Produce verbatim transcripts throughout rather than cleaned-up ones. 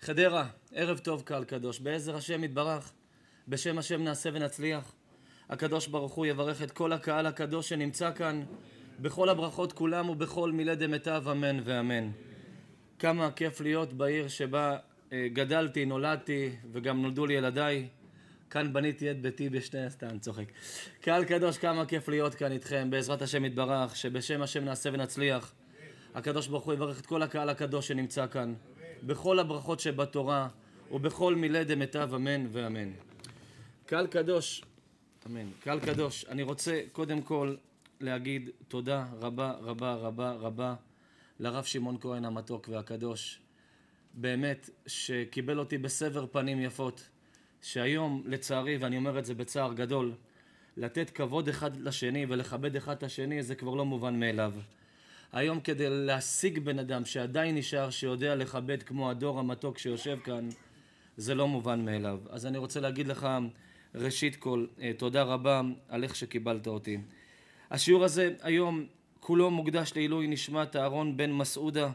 חדרה, ערב טוב קהל קדוש, בעזר השם יתברך, בשם השם נעשה ונצליח. הקדוש ברוך הוא יברך את כל הקהל הקדוש שנמצא כאן, בכל הברכות כולם ובכל מילי דמיטב, אמן ואמן. כמה כיף להיות בעיר שבה גדלתי, נולדתי וגם נולדו לי ילדיי. כאן בניתי את ביתי בשני, סתם צוחק. קהל קדוש, כמה כיף להיות כאן איתכם, בעזרת השם יתברך, שבשם השם נעשה ונצליח. הקדוש ברוך הוא יברך את כל הקהל הקדוש שנמצא כאן, בכל הברכות שבתורה ובכל מילי דמיטב, אמן ואמן. קהל קדוש, אמן. קהל קדוש, אני רוצה קודם כל להגיד תודה רבה רבה רבה רבה לרב שמעון כהן המתוק והקדוש, באמת שקיבל אותי בסבר פנים יפות, שהיום לצערי, ואני אומר את זה בצער גדול, לתת כבוד אחד לשני ולכבד אחד את השני זה כבר לא מובן מאליו. היום כדי להשיג בן אדם שעדיין נשאר, שיודע לכבד כמו הדור המתוק שיושב כאן, זה לא מובן מאליו. אז אני רוצה להגיד לך ראשית כל תודה רבה על איך שקיבלת אותי. השיעור הזה היום כולו מוקדש לעילוי נשמת אהרון בן מסעודה,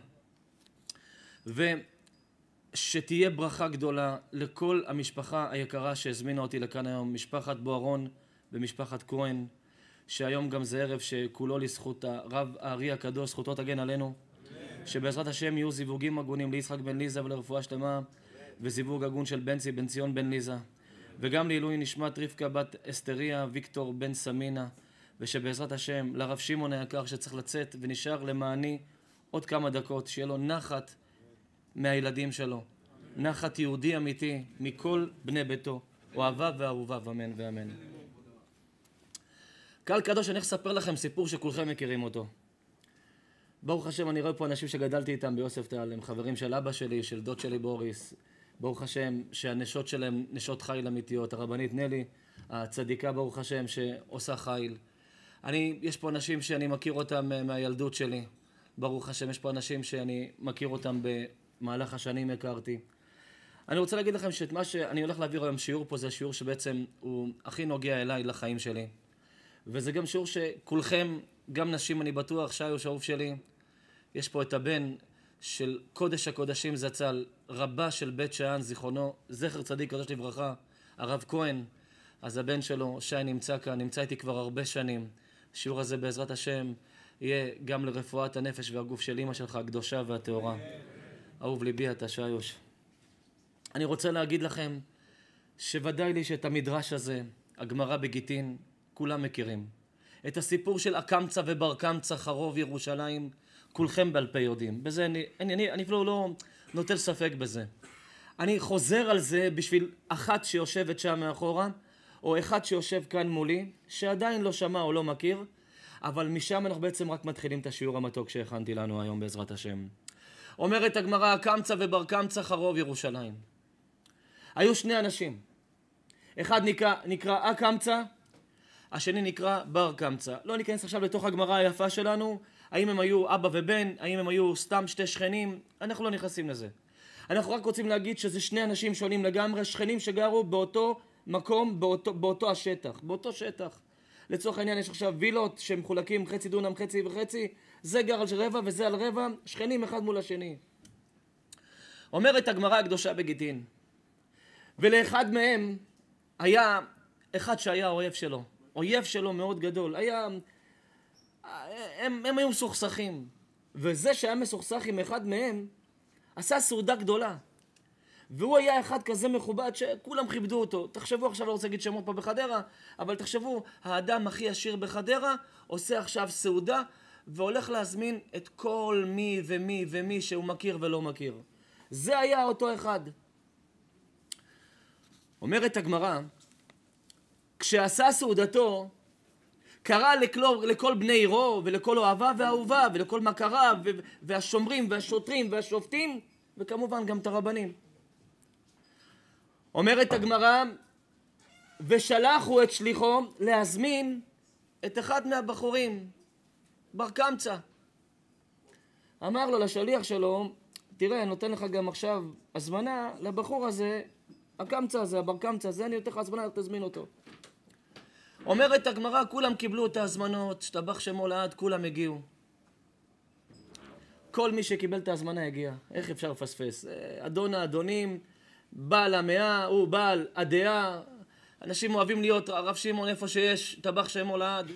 ושתהיה ברכה גדולה לכל המשפחה היקרה שהזמינה אותי לכאן היום, משפחת בוארון ומשפחת כהן, שהיום גם זה ערב שכולו לזכות הרב הארי הקדוש, זכותו תגן עלינו, שבעזרת השם יהיו זיווגים הגונים ליצחק בן ליזה ולרפואה שלמה, וזיווג הגון של בנצי בן ציון בן ליזה, וגם לעילוי נשמת רבקה בת אסתריה ויקטור בן סמינה, ושבעזרת השם לרב שמעון היקר שצריך לצאת ונשאר למעני עוד כמה דקות, שיהיה לו נחת מהילדים שלו, נחת יהודי אמיתי מכל בני ביתו, אוהביו ואהוביו, אמן ואמן. קהל קדוש, אני איך לספר לכם סיפור שכולכם מכירים אותו. ברוך השם, אני רואה פה אנשים שגדלתי איתם ביוסף טל, הם חברים של אבא שלי, של דוד שלי בוריס. ברוך השם שהנשות שלהם נשות חיל אמיתיות, הרבנית נלי, הצדיקה ברוך השם שעושה חיל. אני, יש פה אנשים שאני מכיר אותם מהילדות שלי. ברוך השם, יש פה אנשים שאני מכיר אותם במהלך השנים הכרתי. אני רוצה להגיד לכם שאת מה שאני הולך להעביר היום שיעור פה, זה שיעור שבעצם הוא הכי נוגע אליי לחיים שלי. וזה גם שיעור שכולכם, גם נשים אני בטוח, שי או שאהוב שלי, יש פה את הבן של קודש הקודשים זצ"ל, רבה של בית שאן, זיכרונו, זכר צדיק קדוש לברכה, הרב כהן. אז הבן שלו, שי, נמצא כאן, נמצא איתי כבר הרבה שנים. השיעור הזה בעזרת השם יהיה גם לרפואת הנפש והגוף של אמא שלך הקדושה והטהורה. אהוב ליבי אתה, שיוש. אני רוצה להגיד לכם שוודאי לי שאת המדרש הזה, הגמרא בגיטין, כולם מכירים. את הסיפור של הקמצא ובר קמצא חרוב ירושלים, כולכם בעל פה יודעים. בזה אני, אני, אני, אני אפילו לא נוטל ספק בזה. אני חוזר על זה בשביל אחת שיושבת שם מאחורה, או אחד שיושב כאן מולי, שעדיין לא שמע או לא מכיר, אבל משם אנחנו בעצם רק מתחילים את השיעור המתוק שהכנתי לנו היום בעזרת השם. אומרת הגמרא, הקמצא ובר קמצא חרוב ירושלים. היו שני אנשים. אחד נקרא, נקרא הקמצא, השני נקרא בר קמצא. לא ניכנס עכשיו לתוך הגמרא היפה שלנו, האם הם היו אבא ובן, האם הם היו סתם שתי שכנים, אנחנו לא נכנסים לזה. אנחנו רק רוצים להגיד שזה שני אנשים שונים לגמרי, שכנים שגרו באותו מקום, באותו, באותו השטח, באותו שטח. לצורך העניין יש עכשיו וילות שמחולקים חצי דונם, חצי וחצי, זה גר על רבע וזה על רבע, שכנים אחד מול השני. אומרת הגמרא הקדושה בגיטין, ולאחד מהם היה אחד שהיה אויב שלו, אויב שלו מאוד גדול, היה, הם, הם היו מסוכסכים, וזה שהיה מסוכסך עם אחד מהם, עשה סעודה גדולה, והוא היה אחד כזה מכובד שכולם כיבדו אותו. תחשבו, עכשיו לא רוצה להגיד שמות פה בחדרה, אבל תחשבו, האדם הכי עשיר בחדרה עושה עכשיו סעודה, והולך להזמין את כל מי ומי ומי שהוא מכיר ולא מכיר. זה היה אותו אחד. אומרת הגמרא, כשעשה סעודתו, קרא לכל, לכל בני עירו ולכל אוהביו ואהוביו ולכל מכריו והשומרים והשוטרים והשופטים, וכמובן גם את הרבנים. אומרת הגמרא, ושלחו את שליחו להזמין את אחד מהבחורים, בר קמצא. אמר לו לשליח שלו, תראה, אני נותן לך גם עכשיו הזמנה לבחור הזה, הקמצא הזה, הבר קמצא הזה, אני נותן לך הזמנה, תזמין אותו. אומרת הגמרא, כולם קיבלו את ההזמנות, שתבח שמו לעד, כולם הגיעו. כל מי שקיבל את ההזמנה הגיע. איך אפשר לפספס? אדון האדונים, בעל המאה, הוא בעל הדעה. אנשים אוהבים להיות הרב שמעון איפה שיש, טבח שמו לעד.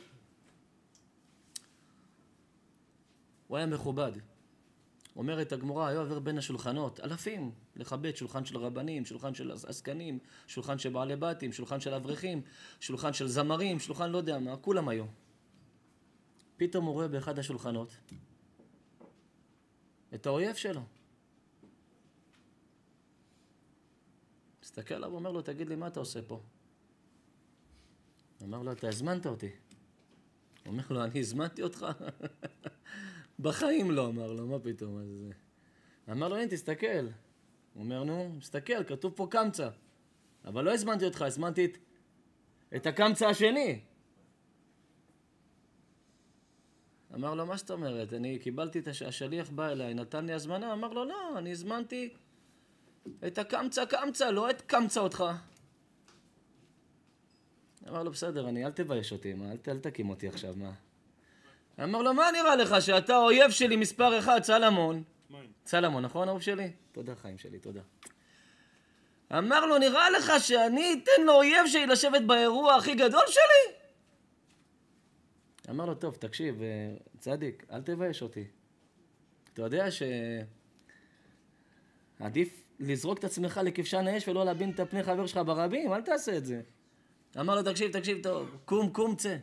הוא היה מכובד. אומרת הגמרא, היה עובר בין השולחנות, אלפים, לכבד שולחן של רבנים, שולחן של עסקנים, שולחן של בעלי בתים, שולחן של אברכים, שולחן של זמרים, שולחן לא יודע מה, כולם היו. פתאום הוא רואה באחד השולחנות את האויב שלו. מסתכל עליו ואומר לו, תגיד לי, מה אתה עושה פה? אמר לו, אתה הזמנת אותי. הוא אומר לו, אני הזמנתי אותך? בחיים לא, אמר לו, מה פתאום? אז... אמר לו, אין, תסתכל. הוא אומר, נו, תסתכל, כתוב פה קמצא. אבל לא הזמנתי אותך, הזמנתי את, את הקמצא השני. אמר לו, מה זאת אומרת? אני קיבלתי את הש... השליח בא אליי, נתן לי הזמנה. אמר לו, לא, אני הזמנתי את הקמצא קמצא, לא את קמצא אותך. אמר לו, בסדר, אני, אל תבייש אותי, מה? אל, אל תקים אותי עכשיו, מה? אמר לו, מה נראה לך שאתה אויב שלי מספר אחד, צלמון? צלמון, נכון, אהוב שלי? תודה, חיים שלי, תודה. אמר לו, נראה לך שאני אתן לאויב שלי לשבת באירוע הכי גדול שלי? אמר לו, טוב, תקשיב, צדיק, אל תבייש אותי. אתה יודע שעדיף לזרוק את עצמך לכבשן האש ולא להבין את פני חבר שלך ברבים, אל תעשה את זה. אמר לו, תקשיב, תקשיב טוב, קום, קום, צא.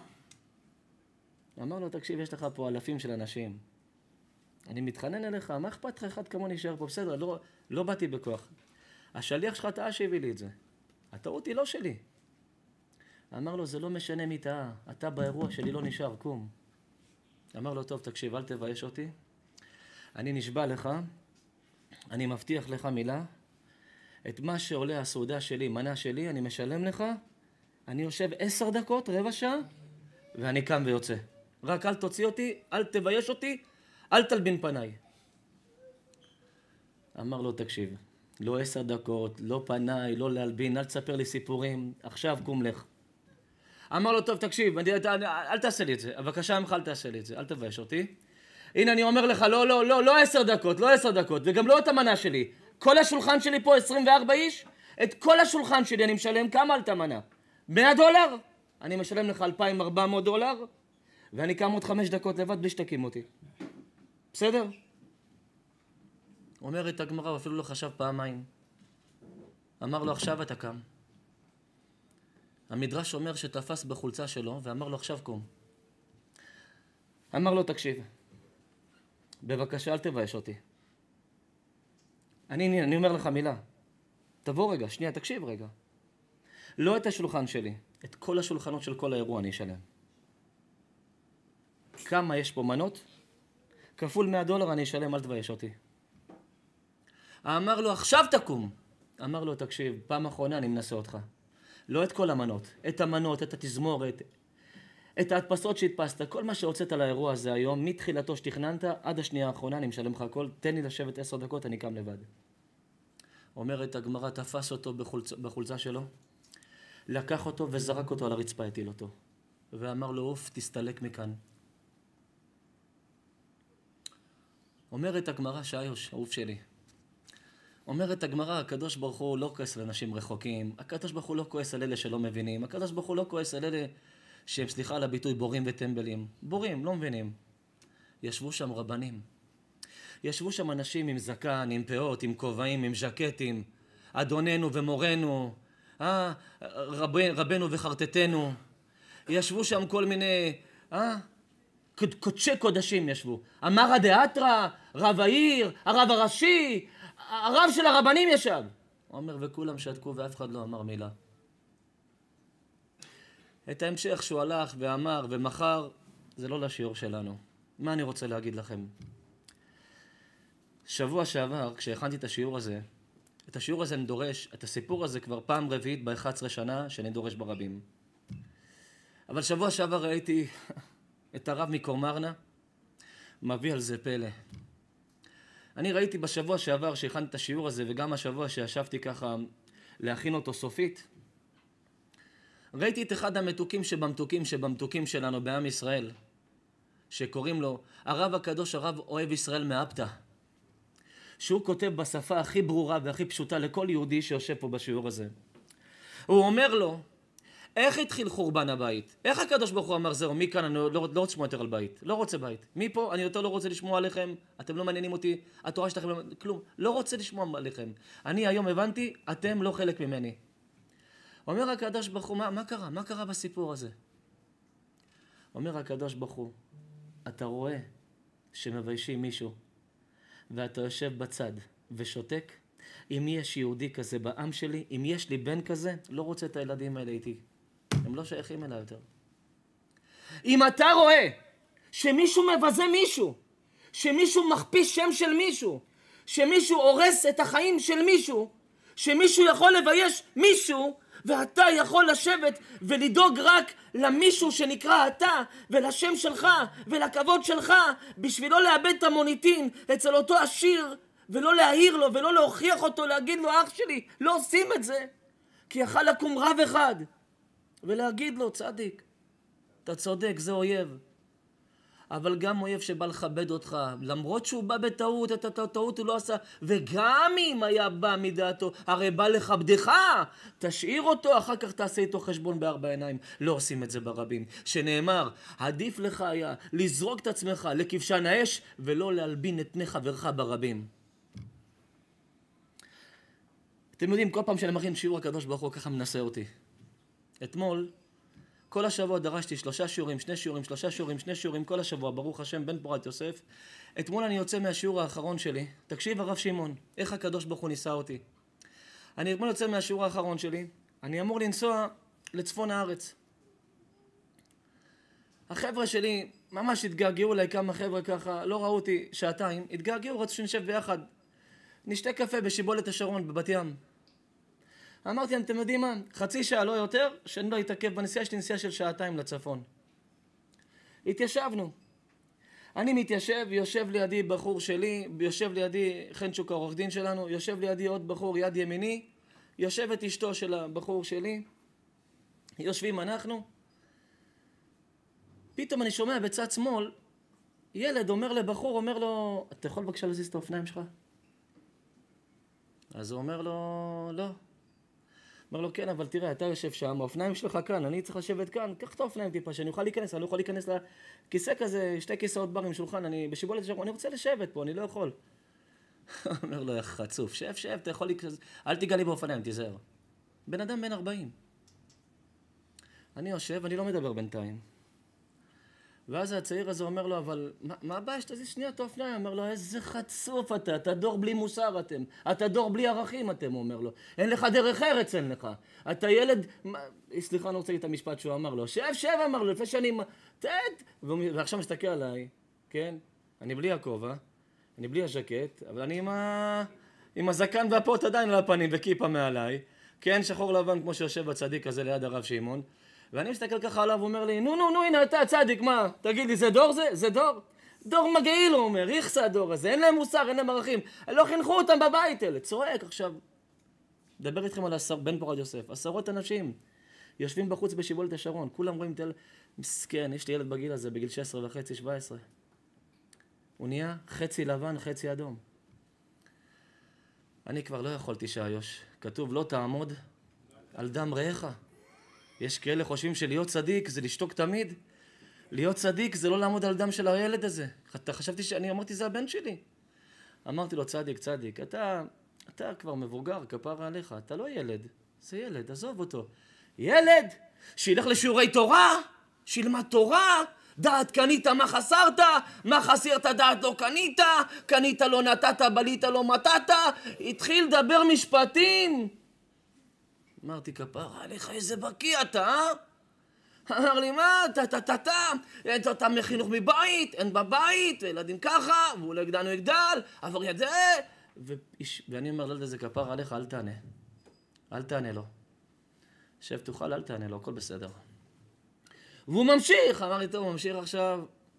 אמר לו, תקשיב, יש לך פה אלפים של אנשים. אני מתחנן אליך, מה אכפת לך אחד כמוני נשאר פה? בסדר, לא, לא באתי בכוח. השליח שלך טעה שהביא לי את זה. הטעות היא לא שלי. אמר לו, זה לא משנה מי טעה. אתה באירוע שלי לא נשאר, קום. אמר לו, טוב, תקשיב, אל תבייש אותי. אני נשבע לך, אני מבטיח לך מילה. את מה שעולה הסעודה שלי, מנה שלי, אני משלם לך. אני יושב עשר דקות, רבע שעה, ואני קם ויוצא. רק אל תוציא אותי, אל תבייש אותי, אל תלבין פניי. אמר לו, תקשיב, לא עשר דקות, לא פניי, לא להלבין, אל תספר לי סיפורים, עכשיו קום לך. אמר לו, טוב, תקשיב, אני, אל, אל תעשה לי את זה, בבקשה ממך אל תעשה לי את זה, אל תבייש אותי. הנה אני אומר לך, לא, לא, לא, לא עשר דקות, לא עשר דקות, וגם לא את המנה שלי. כל השולחן שלי פה עשרים וארבע איש, את כל השולחן שלי אני משלם כמה על את המנה? מאה דולר? אני משלם לך אלפיים וארבע מאות דולר, ואני קם עוד חמש דקות לבד בלי שתקים אותי. בסדר? אומרת הגמרא, הוא אפילו לא חשב פעמיים. אמר לו, עכשיו אתה קם. המדרש אומר שתפס בחולצה שלו, ואמר לו, עכשיו קום. אמר לו, תקשיב, בבקשה אל תבייש אותי. אני, אני אומר לך מילה. תבוא רגע, שנייה, תקשיב רגע. לא את השולחן שלי, את כל השולחנות של כל האירוע אני אשלם. כמה יש פה מנות? כפול מאה דולר אני אשלם, אל תבייש אותי. אמר לו, עכשיו תקום. אמר לו, תקשיב, פעם אחרונה אני מנסה אותך. לא את כל המנות, את המנות, את התזמורת, את ההדפסות שהדפסת, כל מה שהוצאת על האירוע הזה היום, מתחילתו שתכננת, עד השנייה האחרונה אני משלם לך הכל, תן לי לשבת עשר דקות, אני קם לבד. אומרת הגמרא, תפס אותו בחולצ... בחולצה שלו, לקח אותו וזרק אותו על הרצפה, הטיל אותו. ואמר לו, אוף, תסתלק מכאן. אומרת הגמרא, שיוש, אהוב שלי. אומרת הגמרא, הקדוש ברוך הוא לא כועס על אנשים רחוקים, הקדוש ברוך הוא לא כועס על אלה שלא מבינים, הקדוש ברוך הוא לא כועס על אלה שהם, סליחה על הביטוי, בורים וטמבלים. בורים, לא מבינים. ישבו שם רבנים. ישבו שם אנשים עם זקן, עם פאות, עם כובעים, עם ז'קטים, אדוננו ומורנו, אה, רב, רבנו וחרטטנו. ישבו שם כל מיני, אה, קודשי קודשים ישבו. אמר דאתרא, רב העיר, הרב הראשי, הרב של הרבנים ישב. הוא אומר, וכולם שתקו ואף אחד לא אמר מילה. את ההמשך שהוא הלך ואמר ומחר, זה לא לשיעור שלנו. מה אני רוצה להגיד לכם? שבוע שעבר, כשהכנתי את השיעור הזה, את השיעור הזה אני דורש, את הסיפור הזה כבר פעם רביעית ב-אחת עשרה שנה שאני דורש ברבים. אבל שבוע שעבר ראיתי את הרב מקומרנה, מביא על זה פלא. אני ראיתי בשבוע שעבר שהכנתי את השיעור הזה, וגם השבוע שישבתי ככה להכין אותו סופית, ראיתי את אחד המתוקים שבמתוקים שבמתוקים שלנו בעם ישראל, שקוראים לו הרב הקדוש, הרב אוהב ישראל מאפתא, שהוא כותב בשפה הכי ברורה והכי פשוטה לכל יהודי שיושב פה בשיעור הזה. הוא אומר לו, איך התחיל חורבן הבית? איך הקדוש ברוך הוא אמר זהו, מכאן אני לא, לא רוצה לשמוע יותר על בית, לא רוצה בית. מפה אני יותר לא רוצה לשמוע עליכם, אתם לא מעניינים אותי, התורה שלכם לא... כלום, לא רוצה לשמוע עליכם. אני היום הבנתי, אתם לא חלק ממני. אומר הקדוש ברוך הוא, מה, מה קרה? מה קרה בסיפור הזה? אומר הקדוש ברוך הוא, אתה רואה שמביישים מישהו, ואתה יושב בצד ושותק, אם יש יהודי כזה בעם שלי, אם יש לי בן כזה, לא רוצה את הילדים האלה איתי. הם לא שייכים אליי יותר. אם אתה רואה שמישהו מבזה מישהו, שמישהו מכפיש שם של מישהו, שמישהו הורס את החיים של מישהו, שמישהו יכול לבייש מישהו, ואתה יכול לשבת ולדאוג רק למישהו שנקרא אתה, ולשם שלך, ולכבוד שלך, בשביל לא לאבד את המוניטין אצל אותו עשיר, ולא להעיר לו, ולא להוכיח אותו, להגיד לו, אח שלי, לא עושים את זה. כי יכל לקום רב אחד, ולהגיד לו, צדיק, אתה צודק, זה אויב. אבל גם אויב שבא לכבד אותך, למרות שהוא בא בטעות, את הטעות הוא לא עשה, וגם אם היה בא מדעתו, הרי בא לכבדך, תשאיר אותו, אחר כך תעשה איתו חשבון בארבע עיניים. לא עושים את זה ברבים, שנאמר, עדיף לך היה לזרוק את עצמך לכבשן האש, ולא להלבין את פני חברך ברבים. אתם יודעים, כל פעם שאני מכין שיעור הקדוש ברוך הוא ככה מנסה אותי. אתמול, כל השבוע דרשתי שלושה שיעורים, שני שיעורים, שלושה שיעורים, שני שיעורים, כל השבוע, ברוך השם, בן פורת יוסף. אתמול אני יוצא מהשיעור האחרון שלי. תקשיב הרב שמעון, איך הקדוש ברוך הוא ניסה אותי. אני אתמול יוצא מהשיעור האחרון שלי, אני אמור לנסוע לצפון הארץ. החבר'ה שלי ממש התגעגעו אליי, כמה חבר'ה ככה, לא ראו אותי שעתיים, התגעגעו, רצו שנשב ביחד. נשתה קפה בשיבולת השרון בבת ים. אמרתי, אתם יודעים מה? חצי שעה לא יותר, שאני לא אתעכב בנסיעה, שלי נסיעה של שעתיים לצפון. התיישבנו. אני מתיישב, יושב לידי בחור שלי, יושב לידי חנצ'וק העורך דין שלנו, יושב לידי עוד בחור יד ימיני, יושבת אשתו של הבחור שלי, יושבים אנחנו. פתאום אני שומע בצד שמאל, ילד אומר לבחור, אומר לו, אתה יכול בבקשה להזיז את האופניים שלך? אז הוא אומר לו, לא. אומר לו, כן, אבל תראה, אתה יושב שם, האופניים שלך כאן, אני צריך לשבת כאן, קח את האופניים טיפה, שאני אוכל להיכנס, אני לא יכול להיכנס לכיסא כזה, שתי כיסאות בר עם שולחן, אני בשיבולת השרון, אני רוצה לשבת פה, אני לא יכול. אומר לו, חצוף, שב, שב, אתה יכול להיכנס, אל תיגע לי באופניים, תיזהר. בן אדם בן ארבעים. אני יושב, אני לא מדבר בינתיים. ואז הצעיר הזה אומר לו, אבל מה, מה הבעיה שתזיז שנייה את האופניים? אומר לו, איזה חצוף אתה, אתה דור בלי מוסר אתם, אתה דור בלי ערכים אתם, הוא אומר לו. אין לך דרך ארץ, אין לך. אתה ילד, מה, סליחה, אני רוצה להגיד את המשפט שהוא אמר לו, שב, שב, אמר לו, לפני שאני, תת, ועכשיו מסתכל עליי, כן? אני בלי הכובע, אני בלי הז'קט, אבל אני עם, ה... עם הזקן והפות עדיין על הפנים וכיפה מעליי, כן, שחור לבן כמו שיושב בצדיק הזה ליד הרב שמעון, ואני מסתכל ככה עליו, הוא אומר לי, נו, נו, נו, הנה אתה צדיק, מה? תגיד לי, זה דור זה? זה דור? דור מגעיל, הוא אומר, יחסה הדור הזה, אין להם מוסר, אין להם ערכים, לא חינכו אותם בבית אלה, צועק עכשיו. דבר איתכם על עשר, בן פורת יוסף, עשרות אנשים, יושבים בחוץ בשיבולת השרון, כולם רואים תל, מסכן, יש לי ילד בגיל הזה, בגיל שש עשרה וחצי, שבע עשרה. הוא נהיה חצי לבן, חצי אדום. אני כבר לא יכולתי שהיוש, כתוב, לא תעמוד על דם רעך. יש כאלה חושבים שלהיות צדיק זה לשתוק תמיד. להיות צדיק זה לא לעמוד על דם של הילד הזה. אתה חשבתי שאני אמרתי זה הבן שלי. אמרתי לו צדיק, צדיק, אתה, אתה כבר מבוגר, כפרה עליך, אתה לא ילד. זה ילד, עזוב אותו. ילד שילך לשיעורי תורה, שילמד תורה, דעת קנית מה חסרת, מה חסרת דעת לא קנית, קנית לא נתת, בלית לא מתת, התחיל לדבר משפטים. אמרתי, כפרה עליך, איזה בקיא אתה, אה? אמר לי, מה? אתה, אתה, אתה, אתה, אתה מחינוך מבית, אין בבית, וילדים ככה, והוא לא יגדל, הוא יגדל, עבר יד זה, ואני אומר לילד הזה, כפרה עליך, אל תענה. אל תענה לו. שב תוכל, אל תענה לו, הכל בסדר. והוא ממשיך, אמר לי, טוב, הוא ממשיך עכשיו.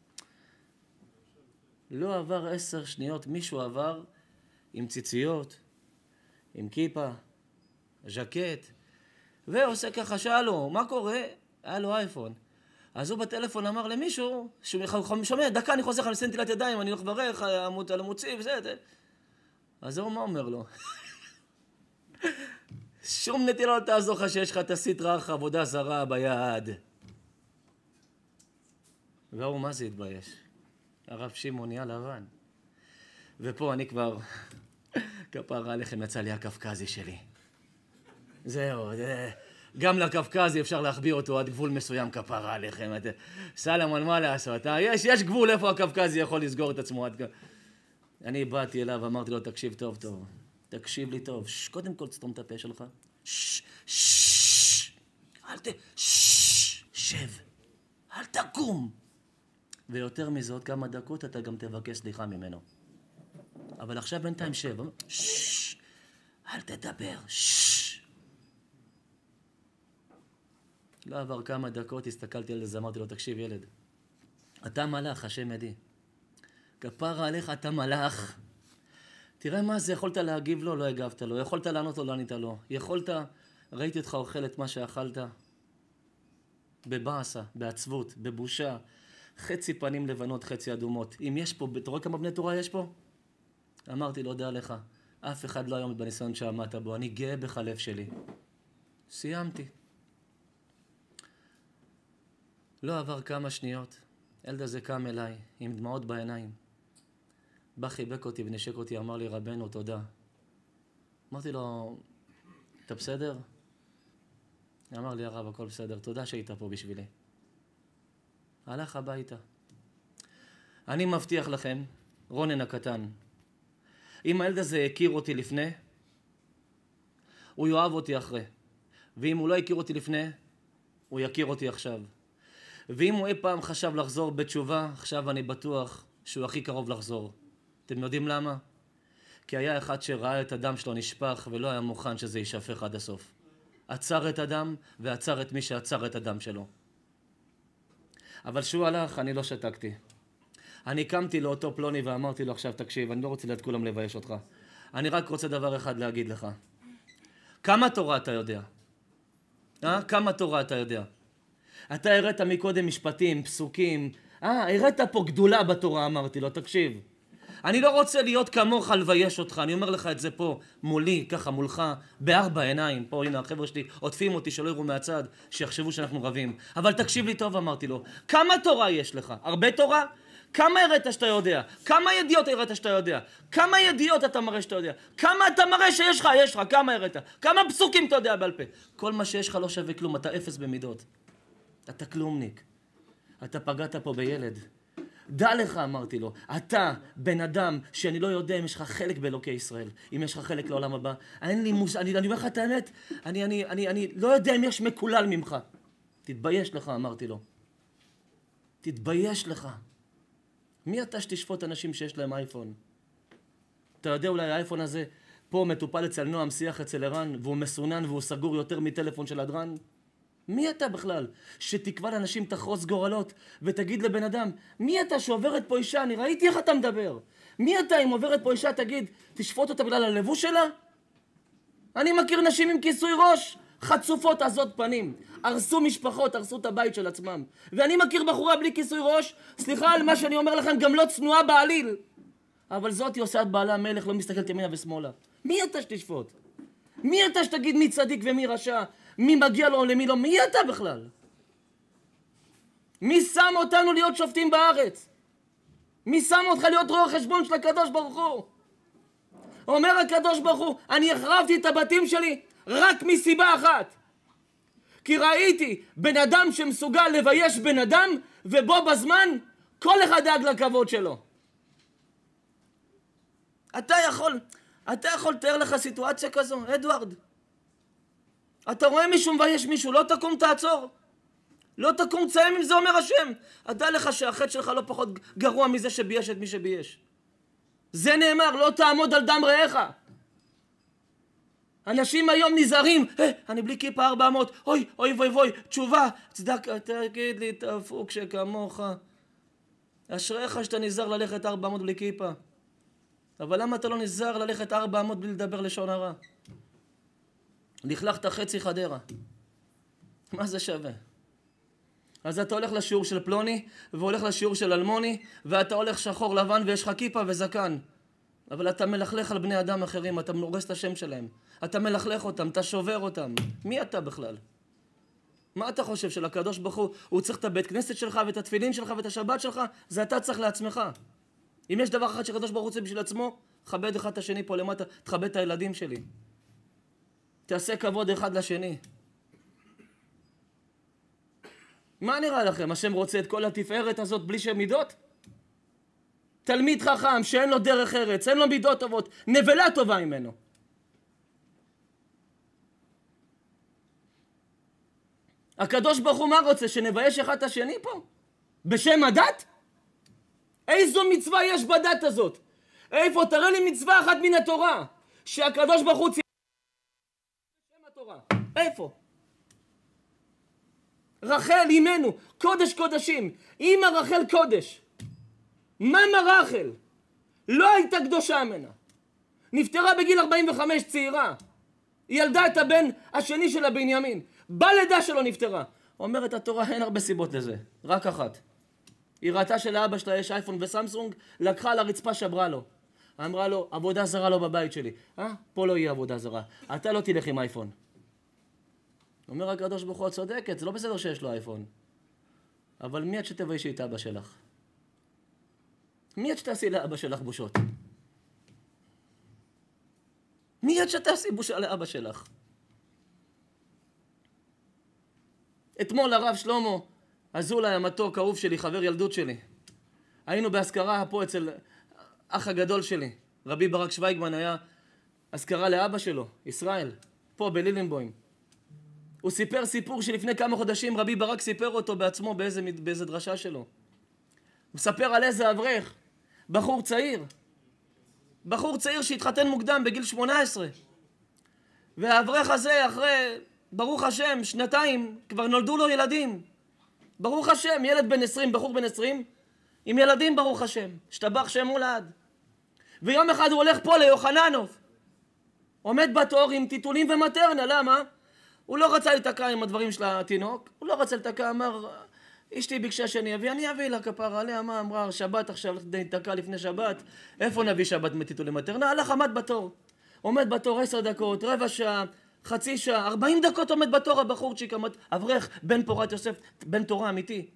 לא עבר עשר שניות, מישהו עבר עם ציציות, עם כיפה, ז'קט, ועושה ככה, שאלו, מה קורה? היה לו אייפון. אז הוא בטלפון אמר למישהו, שהוא שומע, דקה, אני חוזר לך, אני עושה נטילת ידיים, אני הולך לברך על המוציא וזה, זה. אז הוא מה אומר לו? שום נטילה לא תעזור לך שיש לך את הסטרא אחרא, עבודה זרה ביד. והוא מה זה התבייש? הרב שמעון נהיה לבן. ופה אני כבר, כפרה עליכם, יצא לי הקווקזי שלי. זהו, זה... גם לקווקזי אפשר להחביא אותו עד גבול מסוים, כפרה עליכם. סלמון, מה לעשות? יש, יש גבול איפה הקווקזי יכול לסגור את עצמו. אני באתי אליו, אמרתי לו, תקשיב טוב טוב. תקשיב לי טוב. ש, קודם כל תסתום את הפה שלך. ש, ש, אל ת... ש, שב. אל תקום. ויותר מזאת, כמה דקות אתה גם תבקש סליחה ממנו. אבל עכשיו בינתיים שב. ש, אל תדבר. ש. לא עבר כמה דקות, הסתכלתי על זה, אמרתי לו, תקשיב ילד, אתה מלאך, השם ידי. כפרה עליך, אתה מלאך. תראה מה זה, יכולת להגיב לו, לא הגבת לו. יכולת לענות לו, לא ענית לו. יכולת, ראיתי אותך אוכל את מה שאכלת. בבאסה, בעצבות, בבושה. חצי פנים לבנות, חצי אדומות. אם יש פה, אתה רואה כמה בני תורה יש פה? אמרתי לו, דע לך, אף אחד לא היום בניסיון שעמדת בו. אני גאה בך לב שלי. סיימתי. לא עבר כמה שניות. ילד הזה קם אליי, עם דמעות בעיניים. בא חיבק אותי ונשק אותי, אמר לי, רבנו, תודה. אמרתי לו, אתה בסדר? אמר לי, הרב, הכל בסדר, תודה שהיית פה בשבילי. הלך הביתה. אני מבטיח לכם, רונן הקטן, אם הילד הזה הכיר אותי לפני, הוא יאהב אותי אחרי. ואם הוא לא הכיר אותי לפני, הוא יכיר אותי עכשיו. ואם הוא אי פעם חשב לחזור בתשובה, עכשיו אני בטוח שהוא הכי קרוב לחזור. אתם יודעים למה? כי היה אחד שראה את הדם שלו נשפך ולא היה מוכן שזה יישפך עד הסוף. עצר את הדם ועצר את מי שעצר את הדם שלו. אבל כשהוא הלך, אני לא שתקתי. אני קמתי לאותו פלוני ואמרתי לו, עכשיו תקשיב, אני לא רוצה ליד כולם לבייש אותך. אני רק רוצה דבר אחד להגיד לך. כמה תורה אתה יודע? אה? כמה תורה אתה יודע? אתה הראת מקודם משפטים, פסוקים. אה, הראת פה גדולה בתורה, אמרתי לו, תקשיב. אני לא רוצה להיות כמוך לבייש אותך, אני אומר לך את זה פה, מולי, ככה, מולך, בארבע עיניים. פה, הנה, החבר'ה שלי עוטפים אותי, שלא יראו מהצד, שיחשבו שאנחנו רבים. אבל תקשיב לי טוב, אמרתי לו, כמה תורה יש לך? הרבה תורה? כמה הראת שאתה יודע? כמה ידיעות הראת שאתה יודע? כמה ידיעות אתה מראה שאתה יודע? כמה אתה מראה שיש לך? יש לך, כמה הראת? כמה פסוקים אתה יודע בעל פה? כל מה שיש לך לא שווה כלום, אתה אפס במידות. אתה כלומניק. אתה פגעת פה בילד. דע לך, אמרתי לו, אתה בן אדם שאני לא יודע אם יש לך חלק באלוקי ישראל, אם יש לך חלק לעולם הבא. אין לי מוס... אני, אני אומר לך את האמת, אני, אני, אני, אני לא יודע אם יש מקולל ממך. תתבייש לך, אמרתי לו. תתבייש לך. מי אתה שתשפוט אנשים שיש להם אייפון? אתה יודע אולי האייפון הזה פה מטופל אצל נועם, שיח אצל ערן, והוא מסונן והוא סגור יותר מטלפון של הדרן? מי אתה בכלל שתקבע לאנשים תחרוס גורלות ותגיד לבן אדם, מי אתה שעוברת פה אישה? אני ראיתי איך אתה מדבר. מי אתה אם עוברת פה אישה תגיד, תשפוט אותה בגלל הלבוש שלה? אני מכיר נשים עם כיסוי ראש, חצופות עזות פנים, הרסו משפחות, הרסו את הבית של עצמם. ואני מכיר בחורה בלי כיסוי ראש, סליחה על מה שאני אומר לכם, גם לא צנועה בעליל. אבל זאת היא עושה את בעלה המלך, לא מסתכלת ימינה ושמאלה. מי אתה שתשפוט? מי אתה שתגיד מי צדיק ומי רשע? מי מגיע לו או למי לא? מי אתה בכלל? מי שם אותנו להיות שופטים בארץ? מי שם אותך להיות רואה חשבון של הקדוש ברוך הוא? אומר הקדוש ברוך הוא, אני החרבתי את הבתים שלי רק מסיבה אחת. כי ראיתי בן אדם שמסוגל לבייש בן אדם, ובו בזמן כל אחד דאג לכבוד שלו. אתה יכול, אתה יכול לתאר לך סיטואציה כזו, אדוארד? אתה רואה מישהו מבייש מישהו, לא תקום תעצור. לא תקום תסיים אם זה אומר השם. אתה לך שהחטא שלך לא פחות גרוע מזה שבייש את מי שבייש. זה נאמר, לא תעמוד על דם רעך. אנשים היום נזהרים, hey, אני בלי כיפה ארבע מאות, אוי, אוי, אוי, אוי, תשובה, צדקה, תגיד לי, תפוק שכמוך. אשריך שאתה נזהר ללכת ארבע מאות בלי כיפה. אבל למה אתה לא נזהר ללכת ארבע מאות בלי לדבר לשון הרע? לכלכת חצי חדרה. מה זה שווה? אז אתה הולך לשיעור של פלוני, והולך לשיעור של אלמוני, ואתה הולך שחור לבן ויש לך כיפה וזקן. אבל אתה מלכלך על בני אדם אחרים, אתה הורס את השם שלהם. אתה מלכלך אותם, אתה שובר אותם. מי אתה בכלל? מה אתה חושב, שלקדוש ברוך הוא, הוא צריך את הבית כנסת שלך ואת התפילין שלך ואת השבת שלך? זה אתה צריך לעצמך. אם יש דבר אחד שקדוש ברוך הוא רוצה בשביל עצמו, תכבד אחד את השני פה למטה, תכבד את הילדים שלי. תעשה כבוד אחד לשני. מה נראה לכם? השם רוצה את כל התפארת הזאת בלי שם מידות? תלמיד חכם שאין לו דרך ארץ, אין לו מידות טובות, נבלה טובה ממנו. הקדוש ברוך הוא מה רוצה? שנבייש אחד את השני פה? בשם הדת? איזו מצווה יש בדת הזאת? איפה? תראה לי מצווה אחת מן התורה שהקדוש ברוך הוא ציווה בשם התורה. איפה? רחל אימנו, קודש קודשים, אמא רחל קודש. מאמא רחל לא הייתה קדושה ממנה. נפטרה בגיל ארבעים וחמש, צעירה. היא ילדה את הבן השני שלה בנימין. בלידה שלו נפטרה. אומרת התורה, אין הרבה סיבות לזה, רק אחת. היא ראתה שלאבא שלה יש אייפון וסמסונג, לקחה על הרצפה, שברה לו. אמרה לו, עבודה זרה לא בבית שלי. אה? פה לא יהיה עבודה זרה. אתה לא תלך עם אייפון. אומר הקדוש ברוך הוא, צודקת, זה לא בסדר שיש לו אייפון. אבל מי את שתביישי את אבא שלך? מי את שתעשי לאבא שלך בושות? מי את שתעשי בושה לאבא שלך? אתמול הרב שלמה אזולאי המתוק, אהוב שלי, חבר ילדות שלי. היינו בהזכרה פה אצל אח הגדול שלי, רבי ברק שוויגמן, היה הזכרה לאבא שלו, ישראל, פה בלילנבוים. הוא סיפר סיפור שלפני כמה חודשים רבי ברק סיפר אותו בעצמו באיזה, באיזה דרשה שלו. הוא מספר על איזה אברך, בחור צעיר. בחור צעיר שהתחתן מוקדם בגיל שמונה עשרה. והאברך הזה אחרי, ברוך השם, שנתיים, כבר נולדו לו ילדים. ברוך השם, ילד בן עשרים, בחור בן עשרים, עם ילדים ברוך השם. השתבח שם הולד. ויום אחד הוא הולך פה ליוחננוף. עומד בתור עם טיטולים ומטרנה, למה? הוא לא רצה לתקע עם הדברים של התינוק, הוא לא רצה לתקע, אמר, אשתי ביקשה שאני אביא, אני אביא לה כפרה עליה, מה אמרה, שבת עכשיו נתקע לפני שבת, איפה נביא שבת מטיטולי מטרנה? הלך, עמד בתור. עומד בתור עשר דקות, רבע שעה, חצי שעה, ארבעים דקות עומד בתור הבחורצ'יק, אברך, בן פורת יוסף, בן תורה אמיתי.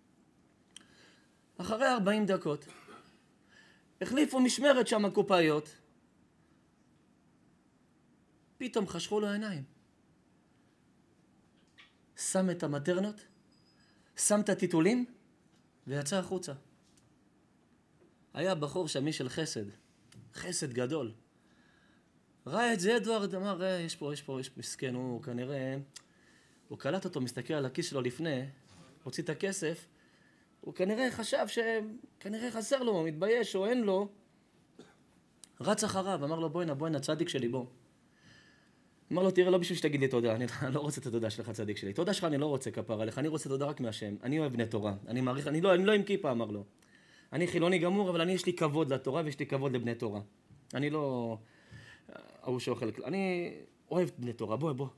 אחרי ארבעים דקות, החליפו משמרת שם הקופאיות, פתאום חשכו לו העיניים. שם את המטרנות, שם את הטיטולים, ויצא החוצה. היה בחור שמי של חסד, חסד גדול. ראה את זה, אדוארד אמר, יש פה, יש פה, יש מסכן, הוא כנראה, הוא קלט אותו, מסתכל על הכיס שלו לפני, הוציא את הכסף, הוא כנראה חשב שכנראה חסר לו, מתבייש או אין לו, רץ אחריו, אמר לו, בואי נה, בואי נה, צדיק שלי, בוא. אמר לו, תראה, לא בשביל שתגיד לי תודה, אני לא רוצה את התודה שלך, צדיק שלי. תודה שלך אני לא רוצה כפרה עליך, אני רוצה תודה רק מהשם. אני אוהב בני תורה, אני מעריך, אני לא, אני לא עם כיפה, אמר לו. אני חילוני גמור, אבל אני יש לי כבוד לתורה ויש לי כבוד לבני תורה. אני לא... ההוא שאוכל... אני אוהב בני תורה, בוא, בוא.